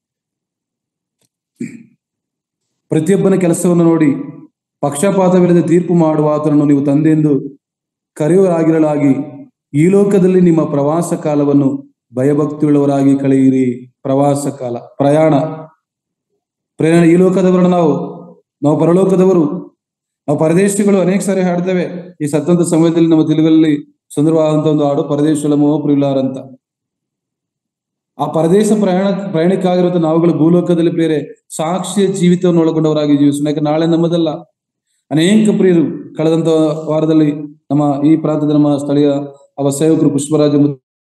B: ಪ್ರತಿಯೊಬ್ಬನ ಕೆಲಸವನ್ನು ನೋಡಿ ಪಕ್ಷಪಾತವಿಲ್ಲದೆ ತೀರ್ಪು ಮಾಡುವ ಆತನನ್ನು ನೀವು ತಂದೆಯೆಂದು ಕರೆಯುವರಾಗಿರಲಾಗಿ ಈ ಲೋಕದಲ್ಲಿ ನಿಮ್ಮ ಪ್ರವಾಸ ಕಾಲವನ್ನು ಭಯಭಕ್ತಿಯುಳ್ಳವರಾಗಿ ಕಳೆಯಿರಿ. ಪ್ರವಾಸ ಕಾಲ, ಪ್ರಯಾಣ ಈ ಲೋಕದವರನ್ನು ನಾವು ಪರಲೋಕದವರು, ನಾವು ಪರದೇಶಿಗಳು. ಅನೇಕ ಸಾರಿ ಹಾಡ್ತೇವೆ ಈ ಸತ್ತಂತ ಸಮಯದಲ್ಲಿ. ನಮ್ಮ ತೆಲುಗಲ್ಲಿ ಸುಂದರವಾದಂತ ಒಂದು ಹಾಡು, ಪರದೇಶುಲಮೋ ಪ್ರಿಯುಲಾರ ಅಂತ. ಆ ಪರದೇಶ ಪ್ರಯಾಣಕ್ಕಾಗಿರುವಂತ ನಾವುಗಳು ಭೂಲೋಕದಲ್ಲಿ ಬೇರೆ ಸಾಕ್ಷಿಯ ಜೀವಿತವನ್ನು ಒಳಗೊಂಡವರಾಗಿ ಜೀವಿಸೋಣ. ಯಾಕೆ ನಾಳೆ ನಮ್ಮದಲ್ಲ. ಅನೇಕ ಪ್ರಿಯರು ಕಳೆದಂತ ವಾರದಲ್ಲಿ ನಮ್ಮ ಈ ಪ್ರಾಂತದ ನಮ್ಮ ಸ್ಥಳೀಯ ಸೇವಕರು ಪುಷ್ಪರಾಜ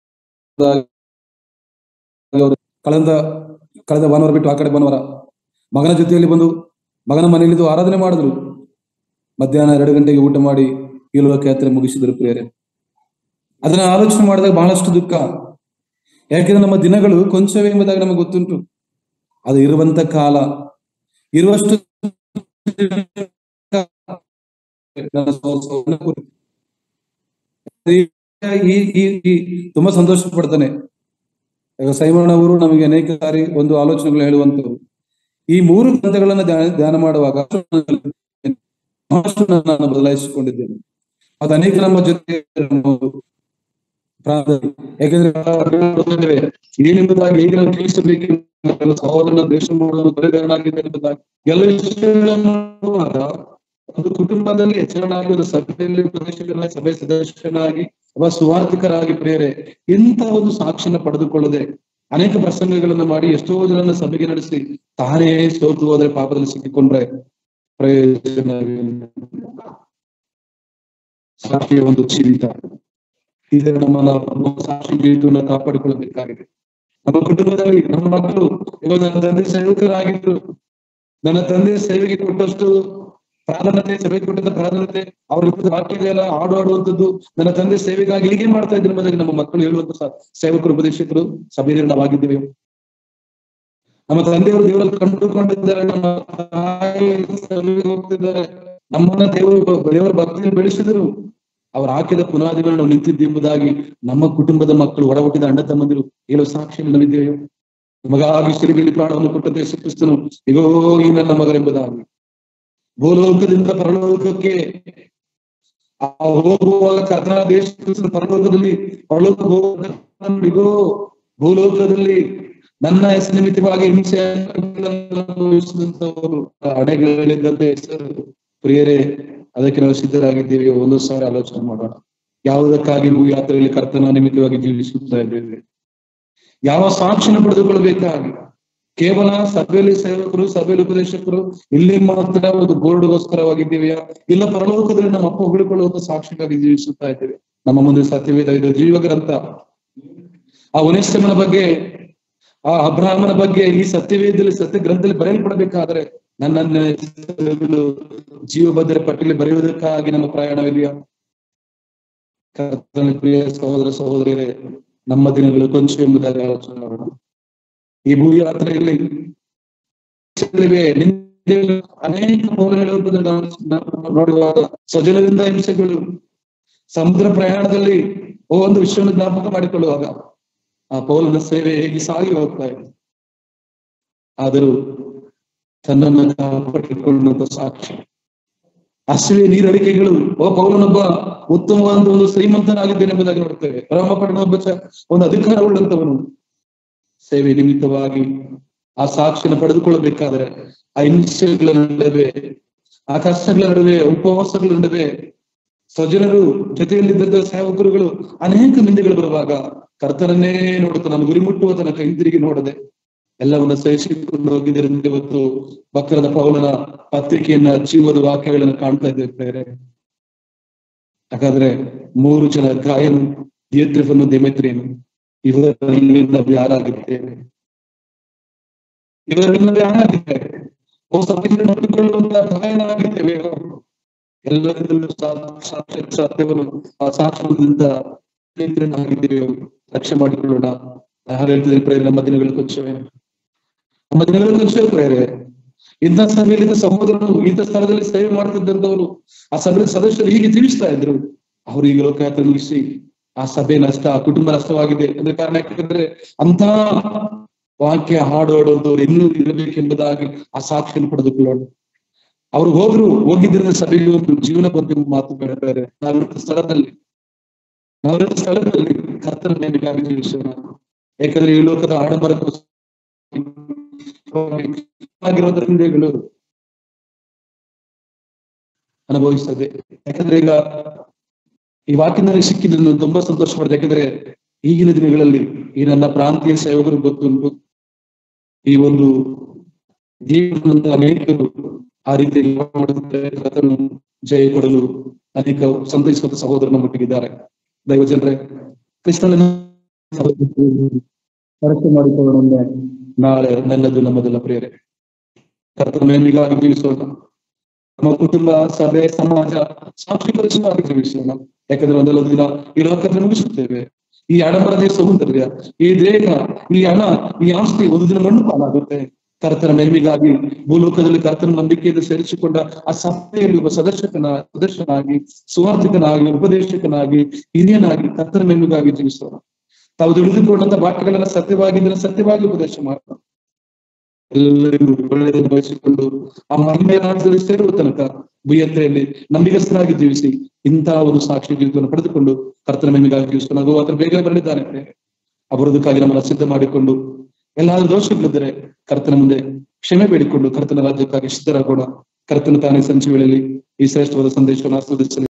B: ಕಳೆದ ಭಾನುವಾರ ಬಿಟ್ಟು ಆ ಕಡೆ ಭಾನುವಾರ ಮಗನ ಜೊತೆಯಲ್ಲಿ ಬಂದು ಮಗನ ಮನೆಯಲ್ಲಿದ್ದು ಆರಾಧನೆ ಮಾಡಿದ್ರು. ಮಧ್ಯಾಹ್ನ 2 ಗಂಟೆಗೆ ಊಟ ಮಾಡಿ ಈ ಲೋಕ ಯಾತ್ರೆ ಮುಗಿಸಿದ್ರು ಪ್ರಿಯರೇ. ಅದನ್ನ ಆಲೋಚನೆ ಮಾಡಿದಾಗ ಬಹಳಷ್ಟು ದುಃಖ. ಯಾಕೆಂದ್ರೆ ನಮ್ಮ ದಿನಗಳು ಕೊಂಚವೇ ಎಂಬುದಾಗಿ ನಮಗೆ ಗೊತ್ತುಂಟು. ಅದು ಇರುವಂತ ಕಾಲ ಇರುವಷ್ಟು ತುಂಬಾ ಸಂತೋಷ ಪಡ್ತಾನೆ. ಸೈಮನ್ ಅವರು ನಮಗೆ ಅನೇಕ ಸಾರಿ ಒಂದು ಆಲೋಚನೆಗಳು ಹೇಳುವಂತವು. ಈ 3 ಗ್ರಂಥಗಳನ್ನ ಧ್ಯಾನ ಮಾಡುವಾಗ ನಾನು ಬದಲಾಯಿಸಿಕೊಂಡಿದ್ದೇನೆ. ಅದು ಅನೇಕ ನಮ್ಮ ಜೊತೆ ಯಾಕೆಂದ್ರೆ ಏನೆಂಬುದಾಗಿ ಹೇಗೆ ನಾವು ತಿಳಿಸಬೇಕು, ಸಹೋದರನ ದ್ವೇಷ ಮಾಡುವ ಪರಿಧಾನಾಗಿದೆ ಎಂಬುದಾಗಿ ಎಲ್ಲ ವಿಷಯಗಳನ್ನು ಒಂದು ಕುಟುಂಬದಲ್ಲಿ ಹೆಚ್ಚಳನಾಗಿ ಒಂದು ಸಭೆಯಲ್ಲಿ ಪ್ರದೇಶಗಳಲ್ಲಿ ಸಭೆ ಸದಸ್ಯನಾಗಿ ಅಥವಾ ಸುವಾರ್ಥಿಕರಾಗಿ ಪ್ರಿಯರೇ ಇಂಥ ಒಂದು ಸಾಕ್ಷಿನ ಪಡೆದುಕೊಳ್ಳದೆ ಅನೇಕ ಪ್ರಸಂಗಗಳನ್ನು ಮಾಡಿ ಎಷ್ಟೋ ಜನರನ್ನ ಸಭೆಗೆ ನಡೆಸಿ ತಾನೇ ಸೋತು ಹೋದ್ರೆ ಪಾಪದಲ್ಲಿ ಸಿಕ್ಕಿಕೊಂಡ್ರೆ ಪ್ರಯೋಜನ. ಸಾಕ್ಷಿಯ ಒಂದು ಜೀವಿತ ಇದು ನಮ್ಮ ಸಾಕ್ಷಿ ಜೀವಿತವನ್ನು ಕಾಪಾಡಿಕೊಳ್ಳಬೇಕಾಗಿದೆ. ನಮ್ಮ ಕುಟುಂಬದಲ್ಲಿ ನಮ್ಮ ಮಕ್ಕಳು ಇವಾಗ ನನ್ನ ತಂದೆ ಸೇವಕರಾಗಿದ್ರು, ನನ್ನ ತಂದೆ ಸೇವೆಗೆ ಕೊಟ್ಟಷ್ಟು ಪ್ರಾಧಾನ್ಯತೆ, ಸಭೆಗೆ ಕೊಟ್ಟಂತ ಪ್ರಾಧಾನ್ಯತೆ, ಅವ್ರ ವಾಕ್ಯಗಳೆಲ್ಲ ಆಡುವಂಥದ್ದು ನನ್ನ ತಂದೆ ಸೇವೆಗಾಗಿ ಹೀಗೆ ಮಾಡ್ತಾ ಇದ್ರು ಎಂಬುದಾಗಿ ನಮ್ಮ ಮಕ್ಕಳು ಹೇಳುವಂತ ಸೇವಕರು ಉಪದೇಶಕರು ಸಭೆಯಲ್ಲಿ ನಾವಾಗಿದ್ದೇವೆ. ನಮ್ಮ ತಂದೆಯವರು ದೇವರಲ್ಲಿ ಕಂಡುಕೊಂಡಿದ್ದಾರೆ, ನಮ್ಮ ತಾಯಿ ಸಭೆಗೆ ಹೋಗ್ತಿದ್ದಾರೆ, ನಮ್ಮನ್ನ ದೇವರ ಭಕ್ತಿಯಲ್ಲಿ ಬೆಳೆಸಿದರು. ಅವರು ಹಾಕಿದ ಪುನಾದಿಗಳು ನಾವು ನಿಂತಿದ್ದು ಎಂಬುದಾಗಿ ನಮ್ಮ ಕುಟುಂಬದ ಮಕ್ಕಳು ಒಡ ಹುಟ್ಟಿದ ಅಣ್ಣ ತಮ್ಮಂದಿರು ಹೇಳುವ ಸಾಕ್ಷಿಯಲ್ಲಿ ನಾವಿದ್ದೇವೆ. ನಮಗಾಗಿ ಸಿರಿಗಿಳಿ ಪ್ರಾಣವನ್ನು ಕೊಟ್ಟಂತೆ ಯೇಸು ಕ್ರಿಸ್ತನು ಇಗೋ ಈ ನನ್ನ ಮಗನೆಂಬುದಾಗಿ ಭೂಲೋಕದಿಂದ ಪರಲೋಕಕ್ಕೆ ಹೋಗುವಾಗ ಕರ್ತನ ದೇಶ ಪರಲೋಕದಲ್ಲಿ ಇಗೋ ಭೂಲೋಕದಲ್ಲಿ ನನ್ನ ಹೆಸರು ನಿಮಿತ್ತವಾಗಿ ಹಿಂಸೆ ಅನುಭವಿಸಿದಂತವರು ಅಡೆಗಳಿದ್ದಂತೆ ಹೆಸರು. ಪ್ರಿಯರೇ, ಅದಕ್ಕೆ ನಾವು ಸಿದ್ಧರಾಗಿದ್ದೇವೆ. ಒಂದು ಸಾರಿ ಆಲೋಚನೆ ಮಾಡೋಣ. ಯಾವುದಕ್ಕಾಗಿ ಭೂ ಯಾತ್ರೆಯಲ್ಲಿ ಕರ್ತನ ನಿಮಿತ್ತವಾಗಿ ಜೀವಿಸುತ್ತಾ ಇದ್ದೇವೆ? ಯಾವ ಸಾಕ್ಷಿನ ಪಡೆದುಕೊಳ್ಳಬೇಕಾಗಿ? ಕೇವಲ ಸಭೆಯಲ್ಲಿ ಸೇವಕರು, ಸಭೆಯಲ್ಲಿ ಉಪದೇಶಕರು, ಇಲ್ಲಿ ಮಾತ್ರ ಒಂದು ಬೋರ್ಡ್ಗೋಸ್ಕರವಾಗಿದ್ದೇವೆಯಾ? ಇಲ್ಲ ಪರಲೋಕದಲ್ಲಿ ನಮ್ಮ ಅಪ್ಪ ಹೊಗಳಿಕೊಳ್ಳುವಂತ ಸಾಕ್ಷಿಗಾಗಿ ಜೀವಿಸುತ್ತಾ ಇದ್ದೇವೆ? ನಮ್ಮ ಮುಂದೆ ಸತ್ಯವೇದ ಇದು ಜೀವ ಗ್ರಂಥ. ಆ ಒನೇಸಿಮನ ಬಗ್ಗೆ, ಆ ಅಬ್ರಹಾಮನ ಬಗ್ಗೆ ಈ ಸತ್ಯವೇದದಲ್ಲಿ ಸತ್ಯ ಗ್ರಂಥದಲ್ಲಿ ಬರೆಯಲ್ಪಡಬೇಕಾದ್ರೆ ನನ್ನನ್ನ ಜೀವಭದ್ರ ಪಟ್ಟಿಯಲ್ಲಿ ಬರೆಯುವುದಕ್ಕಾಗಿ ನಮ್ಮ ಪ್ರಯಾಣವಿದೆಯಾ? ಪ್ರಿಯ ಸಹೋದರ ಸಹೋದರಿಯರೇ, ನಮ್ಮ ದಿನಗಳು ಕೊಂಚ ಎಂಬುದಾಗಿ ಆಲೋಚನೆ ಮಾಡೋಣ. ಈ ಭೂ ಯಾತ್ರೆಯಲ್ಲಿ ಅನೇಕ ನೋಡುವಾಗ ಸ್ವಜನದಿಂದ ಹಿಂಸೆಗಳು, ಸಮುದ್ರ ಪ್ರಯಾಣದಲ್ಲಿ ಒಂದು ವಿಷಯವನ್ನು ಜ್ಞಾಪಕ ಮಾಡಿಕೊಳ್ಳುವಾಗ ಆ ಪೌಲನ ಸೇವೆ ಹೇಗೆ ಸಾಗಿ ಹೋಗ್ತಾ ಇದೆ. ಆದರೂ ತನ್ನನ್ನು ಕಾಪಾಡಿಕೊಳ್ಳುವಂತ ಸಾಕ್ಷಿ, ಅಷ್ಟೇ ನೀರಡಿಕೆಗಳು. ಪೌಲನೊಬ್ಬ ಉತ್ತಮವಾದ ಒಂದು ಶ್ರೀಮಂತನಾಗಿದ್ದೇನೆ ಎಂಬುದಾಗಿ ನೋಡ್ತೇವೆ. ಪರಮ ಪಡೆದೊಬ್ಬ ಒಂದು ಅಧಿಕಾರವುಳ್ಳಂತವನು ಸೇವೆ ನಿಮಿತ್ತವಾಗಿ ಆ ಸಾಕ್ಷಿಯನ್ನು ಪಡೆದುಕೊಳ್ಳಬೇಕಾದ್ರೆ ಆ ಹಿಂಸೆಗಳ ನಡುವೆ, ಆ ಕಷ್ಟಗಳ ನಡುವೆ, ಉಪವಾಸಗಳ ನಡುವೆ, ಸ್ವಜನರು ಜೊತೆಯಲ್ಲಿದ್ದ ಸೇವಕರುಗಳು ಅನೇಕ ನಿಂದೆಗಳು ಬರುವಾಗ ಕರ್ತನನ್ನೇ ನೋಡುತ್ತ ನಾನು ಗುರಿ ಮುಟ್ಟುವ ತನಕ ಹಿಂದಿರುಗಿ ನೋಡದೆ ಎಲ್ಲವನ್ನ ಸಹಿಸಿಕೊಂಡು ಹೋಗಿದ್ದರಿಂದ ಇವತ್ತು ಭಕ್ತರಾದ ಪೌಲನ ಪತ್ರಿಕೆಯನ್ನ ಜೀವದ ವಾಕ್ಯಗಳನ್ನು ಕಾಣ್ತಾ ಇದ್ದೇವೆ ಪ್ರೇರೆ. ಹಾಗಾದ್ರೆ 3 ಜನ ಗಾಯನು, ದಿಯತ್ರಿಫನು, ದೇಮೇತ್ರಿಯನು, ಇವರಲ್ಲಿ ನಾವು ಯಾರಾಗಿದ್ದೇವೆ? ಇವರಲ್ಲಿ ನಾವು ಯಾರಾಗಿದ್ದೇವೆ? ಸಭೆಯನ್ನು ನೋಡಿಕೊಳ್ಳುವಂತ ಗಾಯನಾಗಿದ್ದೇವೆ. ಎಲ್ಲರಿಂದಲೂ ಸತ್ಯವನ್ನು ಆ ಸಾಕ್ಷರದಿಂದ ಆಗಿದ್ದೇವೆ. ರಕ್ಷೆ ಮಾಡಿಕೊಳ್ಳೋಣ. ಯಾರು ಹೇಳ್ತಿದ್ರೆ ಪ್ರೇರೆ, ನಮ್ಮ ದಿನಗಳು ಕೊಂಚವೇ, ನಮ್ಮ ದಿನಗಳು ಕೊಂಚವೇ ಪ್ರೇರೆ. ಇಂಥ ಸಭೆಯಲ್ಲಿ ಸಹೋದರರು ಇಂಥ ಸ್ಥಳದಲ್ಲಿ ಸೇವೆ ಮಾಡ್ತಿದ್ದಂಥವ್ರು ಆ ಸಭೆಯ ಸದಸ್ಯರು ಹೀಗೆ ತಿಳಿಸ್ತಾ ಇದ್ರು. ಅವ್ರು ಈಗ ಲೋಕಯಾತ್ರೆ ಮುಗಿಸಿ ಆ ಸಭೆ ನಷ್ಟ, ಆ ಕುಟುಂಬ ನಷ್ಟವಾಗಿದೆ ಅಂದ್ರೆ ಕಾರಣ ಯಾಕಂದ್ರೆ ಅಂತ ವಾಕ್ಯ ಹಾಡೋಡೋದವ್ರು ಇನ್ನೂ ಇರಬೇಕೆಂಬುದಾಗಿ ಆ ಸಾಕ್ಷಿಯನ್ನು ಪಡೆದುಕೊಳ್ಳೋಣ. ಅವ್ರು ಹೋಗಿದ್ರಿಂದ ಸಭೆಗೆ ಒಂದು ಜೀವನ ಬಗ್ಗೆ ಮಾತು ಹೇಳ್ತಾರೆ. ನಾವಿರೋ ಸ್ಥಳದಲ್ಲಿ ಕರ್ತನ ನೇಮಿಗಾಗಿ ಜೀವಿಸೋಣ. ಯಾಕಂದ್ರೆ ಈ ಲೋಕದ ಆಡಂಬರಕ್ಕೋಸ್ಕರಗಳು ಅನುಭವಿಸ್ತದೆ. ಯಾಕಂದ್ರೆ ಈಗ ಈ ವಾಕ್ಯದಲ್ಲಿ ಸಿಕ್ಕಿದ್ದು ತುಂಬಾ ಸಂತೋಷ ಪಡ್ತದೆ. ಯಾಕಂದ್ರೆ ಈಗಿನ ದಿನಗಳಲ್ಲಿ ಈ ನನ್ನ ಪ್ರಾಂತೀಯ ಸೇವಕರು ಗೊತ್ತುಂಟು, ಈ ಒಂದು ಜೀವನದ ಅನೇಕರು ಆ ರೀತಿ ಜಯ ಕೊಡಲು ಅನೇಕ ಸಂತೈಸುವಂತ ಸಹೋದರನ ಮಟ್ಟಿಗಿದ್ದಾರೆ. ದೈವ ಜನರೇ, ಕ್ರಿಸ್ತನ ಪರೀಕ್ಷೆ ಮಾಡಿಕೊಳ್ಳೋಣ. ನಾಳೆ ನನ್ನದು ನಮ್ಮದೆಲ್ಲ ಪ್ರಿಯರೇ. ಕರ್ತನ ಮಹಿಮೆಗಾಗಿ ಜೀವಿಸೋಣ. ನಮ್ಮ ಕುಟುಂಬ, ಸಭೆ, ಸಮಾಜ ಸಾಕ್ಷಿಕವಾಗಿ ಜೀವಿಸೋಣ. ಯಾಕಂದ್ರೆ ಒಂದಲ್ಲ ದಿನ ಈ ಲೋಕದಲ್ಲಿ ಮುಗಿಸುತ್ತೇವೆ. ಈ ಆಡಂಬರದೇ ಸೌಂದರ್ಯ, ಈ ದೇಹ, ಈ ಹಣ, ಈ ಆಸ್ತಿ ಒಂದು ದಿನ ಮಣ್ಣು ಪಾಲಾಗುತ್ತೆ. ಕರ್ತನ ಮಹಿಮೆಗಾಗಿ ಭೂಲೋಕದಲ್ಲಿ ಕರ್ತನ ನಂಬಿಕೆಯನ್ನು ಸೇರಿಸಿಕೊಂಡ ಆ ಸಭೆಯಲ್ಲಿ ಒಬ್ಬ ಸದಸ್ಯನಾಗಿ, ಸುವಾರ್ಥಿಕನಾಗಿ, ಉಪದೇಶಕನಾಗಿ, ಹಿರಿಯನಾಗಿ ಕರ್ತನ ಮಹಿಮೆಗಾಗಿ ಜೀವಿಸೋಣ. ತಾವು ತಿಳಿದುಕೊಂಡಂತ ವಾಕ್ಯಗಳನ್ನ ಸತ್ಯವಾಗಿ ಉಪದೇಶ ಮಾಡೋಣ. ಎಲ್ಲರಿಗೂ ಒಳ್ಳೆಯದನ್ನು ಬಯಸಿಕೊಂಡು ಆ ಮಹಿಮೆಯ ರಾಜ್ಯದಲ್ಲಿ ಸೇರುವ ತನಕ ಭೂಯತ್ರೆಯಲ್ಲಿ ನಂಬಿಗಸ್ತರಾಗಿ ಜೀವಿಸಿ ಇಂತಹ ಒಂದು ಸಾಕ್ಷಿ ಜೀವಿತವನ್ನು ಪಡೆದುಕೊಂಡು ಕರ್ತನ ಮಹಿಮೆಗಾಗಿ ಜೀವಿಸೋಣ. ಅದು ಆತ ಬೇಗನೆ ಬರಲಿದ್ದಾನೆ. ಬರೋದಕ್ಕಾಗಿ ನಮ್ಮನ್ನ ಸಿದ್ಧ ಮಾಡಿಕೊಂಡು ಎಲ್ಲಾದ್ರೂ ದೋಷಗಳಿದ್ದರೆ ಕರ್ತನ ಮುಂದೆ ಕ್ಷಮೆ ಬೇಡಿಕೊಂಡು ಕರ್ತನ ರಾಜ್ಯಕ್ಕಾಗಿ ಸಿದ್ಧರಾಗೋಣ. ಕರ್ತನ ತಾನೇ ಸಂಜೆ ವೇಳೆಯಲ್ಲಿ ಈ ಶ್ರೇಷ್ಠವಾದ ಸಂದೇಶವನ್ನು ಆಸ್ವಾದಿಸಲಿ.